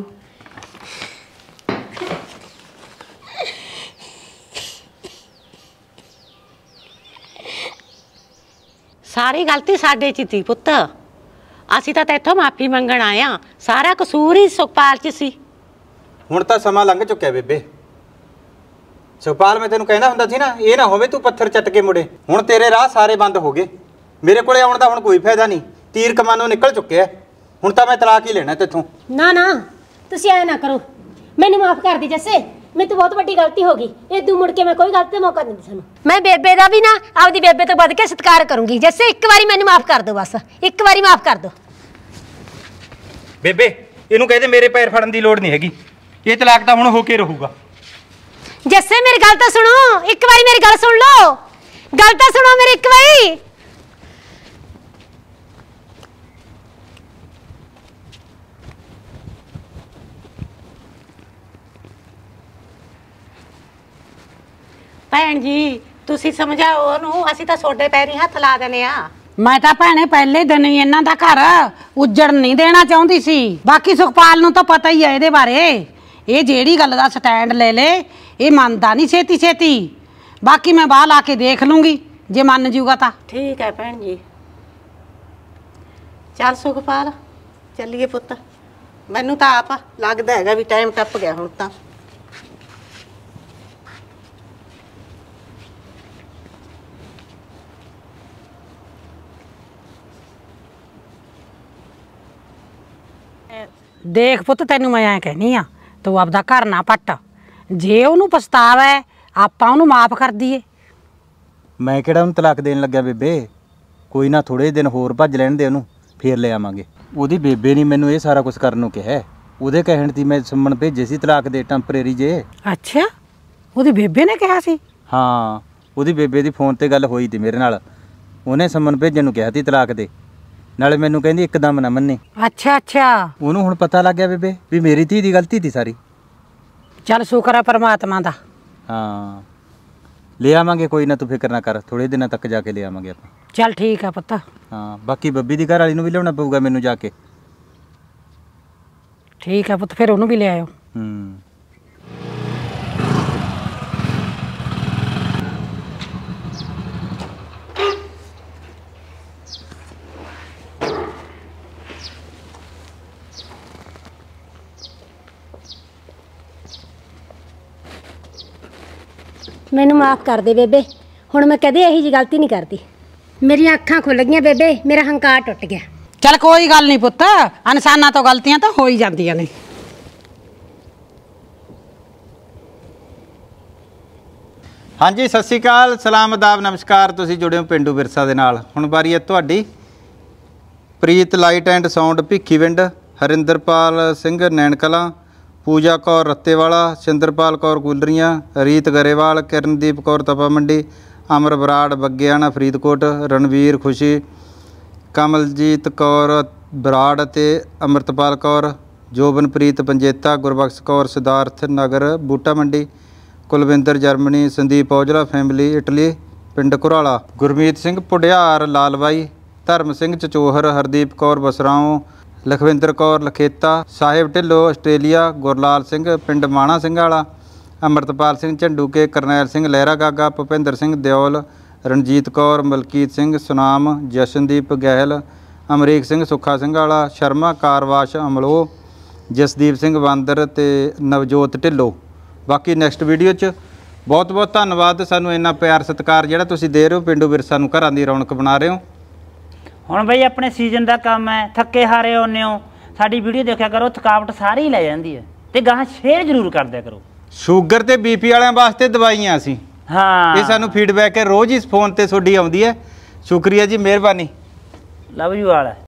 ਸਾਰੀ ਗਲਤੀ ਸਾਡੇ 'ਚ ਤੀ ਪੁੱਤ। ਅਸੀਂ ਤਾਂ ਤੈਥੋਂ ਮਾਫੀ ਮੰਗਣ ਆਇਆ, ਸਾਰਾ ਕਸੂਰ ਹੀ ਸੁਖਪਾਲ 'ਚ ਸੀ। ਹੁਣ ਤਾਂ ਸਮਾਂ ਲੰਘ ਚੁੱਕਿਆ ਬੇਬੇ। ਸੁਖਪਾਲ ਮੈਂ ਤੈਨੂੰ ਕਹਿੰਦਾ ਹੁੰਦਾ ਸੀ ਨਾ, ਇਹ ਨਾ ਹੋਵੇ ਤੂੰ ਪੱਥਰ ਚੱਟ ਕੇ ਮੁੜੇ। ਹੁਣ ਤੇਰੇ ਰਾਹ ਸਾਰੇ ਬੰਦ ਹੋ ਗਏ। ਮੇਰੇ ਕੋਲੇ ਆਉਣ ਦਾ ਹੁਣ ਕੋਈ ਫਾਇਦਾ ਨਹੀਂ। ਤੀਰ ਕਮਾਨੋਂ ਨਿਕਲ ਚੁੱਕਿਆ। ਹੁਣ ਤਾਂ ਮੈਂ ਤਲਾਕ ਹੀ ਲੈਣਾ ਤੇਥੋਂ। ਨਾ ਨਾ ਤੁਸੀਂ ਐ ਨਾ ਕਰੋ, ਮੈਨੂੰ ਮਾਫ ਕਰ ਦੀ ਜੱਸੇ। ਮੇਰੇ ਤੋਂ ਬਹੁਤ ਵੱਡੀ ਗਲਤੀ ਹੋ ਗਈ। ਇਦੋਂ ਮੁੜ ਕੇ ਮੈਂ ਕੋਈ ਗਲਤੀ ਦਾ ਮੌਕਾ ਨਹੀਂ ਦਿੰਦੀ ਸਾਨੂੰ। ਮੈਂ ਬੇਬੇ ਦਾ ਵੀ ਨਾ ਆਪਦੀ ਬੇਬੇ ਤੋਂ ਵੱਧ ਕੇ ਸਤਿਕਾਰ ਕਰੂੰਗੀ। ਜੱਸੇ ਇੱਕ ਵਾਰੀ ਮੈਨੂੰ ਮਾਫ ਕਰ ਦਿਓ, ਬਸ ਇੱਕ ਵਾਰੀ ਮਾਫ ਕਰ ਦਿਓ। ਬੇਬੇ ਇਹਨੂੰ ਕਹਦੇ ਮੇਰੇ ਪੈਰ ਫੜਨ ਦੀ ਲੋੜ ਨਹੀਂ ਹੈਗੀ। ਇਹ ਤਲਾਕ ਤਾਂ ਹੁਣ ਹੋ ਕੇ ਰਹੂਗਾ। ਜੱਸੇ ਮੇਰੀ ਗੱਲ ਤਾਂ ਸੁਣੋ, ਇੱਕ ਵਾਰੀ ਮੇਰੀ ਗੱਲ ਸੁਣ ਲਓ। ਗੱਲ ਤਾਂ ਸੁਣੋ ਮੇਰੀ ਇੱਕ ਵਾਰੀ। ਭੈਣ ਜੀ ਤੁਸੀਂ ਸਮਝਾਓ ਉਹਨੂੰ, ਅਸੀਂ ਤਾਂ ਤੁਹਾਡੇ ਪੈਰੀਂ ਹੱਥ ਲਾ ਦਨੇ ਆ। ਮੈਂ ਤਾਂ ਭੈਣੇ ਪਹਿਲੇ ਦਿਨ ਹੀ ਇਹਨਾਂ ਦਾ ਘਰ ਉੱਜੜ ਨਹੀਂ ਦੇਣਾ ਚਾਹੁੰਦੀ ਸੀ। ਬਾਕੀ ਸੁਖਪਾਲ ਨੂੰ ਤਾਂ ਪਤਾ ਹੀ ਹੈ ਇਹਦੇ ਬਾਰੇ। ਇਹ ਜਿਹੜੀ ਗੱਲ ਦਾ ਸਟੈਂਡ ਲੈ ਲੇ, ਇਹ ਮੰਨਦਾ ਨਹੀਂ ਛੇਤੀ ਛੇਤੀ। ਬਾਕੀ ਮੈਂ ਬਾਹ ਲਾ ਕੇ ਦੇਖ ਲੂੰਗੀ, ਜੇ ਮੰਨ ਜੂਗਾ ਤਾਂ ਠੀਕ ਹੈ ਭੈਣ ਜੀ। ਚੱਲ ਸੁਖਪਾਲ ਚੱਲੀਏ ਪੁੱਤ। ਮੈਨੂੰ ਤਾਂ ਆਪ ਲੱਗਦਾ ਹੈਗਾ ਵੀ ਟਾਈਮ ਟੱਪ ਗਿਆ ਹੁਣ ਤਾਂ। ਦੇਖ ਪੁੱਤ, ਤੈਨੂੰ ਮੈਂ ਐਂ ਕਹਿਨੀ ਆ, ਤੂੰ ਆਪਦਾ ਘਰ ਨਾ ਪੱਟ। ਜੇ ਉਹਨੂੰ ਪਛਤਾਵਾ ਹੈ ਆਪਾਂ ਉਹਨੂੰ ਮਾਫ ਕਰ ਦਈਏ। ਮੈਂ ਕਿਹੜਾ ਉਹਨੂੰ ਤਲਾਕ ਦੇਣ ਲੱਗਿਆ ਬੇਬੇ। ਕੋਈ ਨਾ ਥੋੜੇ ਦਿਨ ਹੋਰ ਭੱਜ ਲੈਣ ਦੇ ਉਹਨੂੰ, ਫੇਰ ਲੈ ਆਵਾਂਗੇ। ਉਹਦੀ ਬੇਬੇ ਨੇ ਮੈਨੂੰ ਇਹ ਸਾਰਾ ਕੁਝ ਕਰਨ ਨੂੰ ਕਿਹਾ। ਉਹਦੇ ਕਹਿਣ ਦੀ ਮੈਂ ਸੰਮਣ ਭੇਜੇ ਸੀ ਤਲਾਕ ਦੇ, ਟੈਂਪਰੇਰੀ ਜੇ। ਅੱਛਾ, ਉਹਦੀ ਬੇਬੇ ਨੇ ਕਿਹਾ ਸੀ? ਹਾਂ, ਉਹਦੀ ਬੇਬੇ ਦੀ ਫੋਨ ਤੇ ਗੱਲ ਹੋਈ ਤੀ ਮੇਰੇ ਨਾਲ। ਉਹਨੇ ਸੰਮਣ ਭੇਜਣ ਨੂੰ ਕਿਹਾ ਸੀ ਤਲਾਕ ਦੇ। ਨਾਲੇ ਮੈਨੂੰ ਕਹਿੰਦੀ ਇੱਕਦਮ ਨਾ ਮੰਨੇ। ਅੱਛਾ ਅੱਛਾ, ਉਹਨੂੰ ਹੁਣ ਪਤਾ ਲੱਗ ਗਿਆ ਬੇਬੇ ਵੀ ਮੇਰੀ ਧੀ ਦੀ ਗਲਤੀ ਤੀ ਸਾਰੀ। ਚੱਲ ਸ਼ੁਕਰ ਹੈ ਪਰਮਾਤਮਾ ਦਾ। ਹਾਂ, ਲੈ ਆਵਾਂਗੇ, ਕੋਈ ਨਾ ਤੂੰ ਫਿਕਰ ਨਾ ਕਰ। ਥੋੜੇ ਦਿਨਾਂ ਤੱਕ ਜਾ ਕੇ ਲੈ ਆਵਾਂਗੇ ਆਪਾਂ। ਚੱਲ ਠੀਕ ਹੈ ਪੁੱਤ। ਹਾਂ, ਬਾਕੀ ਬੱਬੀ ਦੀ ਘਰ ਵਾਲੀ ਨੂੰ ਵੀ ਲਿਆਉਣਾ ਪਊਗਾ ਮੈਨੂੰ ਜਾ ਕੇ। ਠੀਕ ਹੈ ਪੁੱਤ, ਫਿਰ ਉਹਨੂੰ ਵੀ ਲੈ ਆਇਓ। ਮੈਨੂੰ ਮਾਫ ਕਰ ਦੇ ਬੇਬੇ, ਹੁਣ ਮੈਂ ਕਦੇ ਇਹੀ ਜੀ ਗਲਤੀ ਨਹੀਂ ਕਰਦੀ। ਮੇਰੀਆਂ ਅੱਖਾਂ ਖੁੱਲ ਗਈਆਂ ਬੇਬੇ, ਮੇਰਾ ਹੰਕਾਰ ਟੁੱਟ ਗਿਆ। ਚੱਲ ਕੋਈ ਗੱਲ ਨਹੀਂ ਪੁੱਤ, ਇਨਸਾਨਾਂ ਤੋਂ ਗਲਤੀਆਂ ਤਾਂ ਹੋ ਹੀ ਜਾਂਦੀਆਂ ਨੇ। ਹਾਂਜੀ, ਸਤਿ ਸ਼੍ਰੀ ਅਕਾਲ, ਸਲਾਮ, ਆਦਾਬ, ਨਮਸਕਾਰ। ਤੁਸੀਂ ਜੁੜੇ ਹੋ ਪਿੰਡੂ ਵਿਰਸਾ ਦੇ ਨਾਲ। ਹੁਣ ਵਾਰੀ ਹੈ ਤੁਹਾਡੀ। Preet light and sound Bhikhiwind, Harinderpal Singh Nainkalan, Pooja Kaur Rattewala, Sinderpal Kaur Gulrian, Reet Grewal, Kirandeep Kaur Tapa Mandi, ਅਮਰ ਬਰਾੜ ਬੱਗਿਆਣਾ ਫਰੀਦਕੋਟ, ਰਣਵੀਰ ਖੁਸ਼ੀ, ਕਮਲਜੀਤ ਕੌਰ ਬਰਾੜ ਅਤੇ Amritpal Kaur, Jobanpreet ਪੰਜੇਤਾ, Gurbakhsh Kaur Siddharth Nagar Buta Mandi, Kulwinder Germany, Sandeep Aujla family Italy ਪਿੰਡ ਘੁਰਾਲਾ, ਗੁਰਮੀਤ ਸਿੰਘ ਪੁਢਿਆਰ ਲਾਲਬਾਈ, ਧਰਮ ਸਿੰਘ ਚਚੋਹਰ, ਹਰਦੀਪ ਕੌਰ ਬਸਰਾਓ, ਲਖਵਿੰਦਰ ਕੌਰ ਲਖੇਤਾ, ਸਾਹਿਬ ਢਿੱਲੋਂ ਆਸਟ੍ਰੇਲੀਆ, ਗੁਰਲਾਲ ਸਿੰਘ ਪਿੰਡ ਮਾਣਾ ਸਿੰਘ ਵਾਲਾ, ਅੰਮ੍ਰਿਤਪਾਲ ਸਿੰਘ ਝੰਡੂਕੇ, ਕਰਨੈਲ ਸਿੰਘ ਲਹਿਰਾ ਗਾਗਾ, ਭੁਪਿੰਦਰ ਸਿੰਘ ਦਿਓਲ, ਰਣਜੀਤ ਕੌਰ, ਮਲਕੀਤ ਸਿੰਘ ਸੁਨਾਮ, ਜਸ਼ਨਦੀਪ ਗਹਿਲ, ਅਮਰੀਕ ਸਿੰਘ ਸੁੱਖਾ ਸਿੰਘ ਵਾਲਾ, ਸ਼ਰਮਾ ਕਾਰਵਾਸ਼ ਅਮਲੋ, ਜਸਦੀਪ ਸਿੰਘ ਬਾਂਦਰ ਅਤੇ ਨਵਜੋਤ ਢਿੱਲੋਂ। ਬਾਕੀ ਨੈਕਸਟ ਵੀਡੀਓ 'ਚ ਬਹੁਤ ਬਹੁਤ ਧੰਨਵਾਦ। ਸਾਨੂੰ ਇੰਨਾ ਪਿਆਰ ਸਤਿਕਾਰ ਜਿਹੜਾ ਤੁਸੀਂ ਦੇ ਰਹੇ ਹੋ, ਪਿੰਡੂ ਵਿਰਸਾ ਨੂੰ ਘਰਾਂ ਦੀ ਰੌਣਕ ਬਣਾ ਰਹੇ ਹੋ। ਹੁਣ ਬਈ ਆਪਣੇ ਸੀਜ਼ਨ ਦਾ ਕੰਮ ਹੈ, ਥੱਕੇ ਹਾਰੇ ਆਉਂਦੇ ਹੋ, ਸਾਡੀ ਵੀਡੀਓ ਦੇਖਿਆ ਕਰੋ, ਥਕਾਵਟ ਸਾਰੀ ਹੀ ਲੈ ਜਾਂਦੀ ਹੈ। ਤੇ ਗਾਹਾਂ ਸ਼ੇਅਰ ਜ਼ਰੂਰ ਕਰ ਦਿਆ ਕਰੋ। ਸ਼ੂਗਰ ਤੇ ਬੀਪੀ ਵਾਲਿਆਂ ਵਾਸਤੇ ਦਵਾਈਆਂ ਅਸੀਂ, ਹਾਂ, ਇਹ ਸਾਨੂੰ ਫੀਡਬੈਕ ਹੈ ਰੋਜ਼ ਹੀ ਫੋਨ ਤੇ ਤੁਹਾਡੀ ਆਉਂਦੀ ਹੈ। ਸ਼ੁਕਰੀਆ ਜੀ, ਮਿਹਰਬਾਨੀ। Love you all.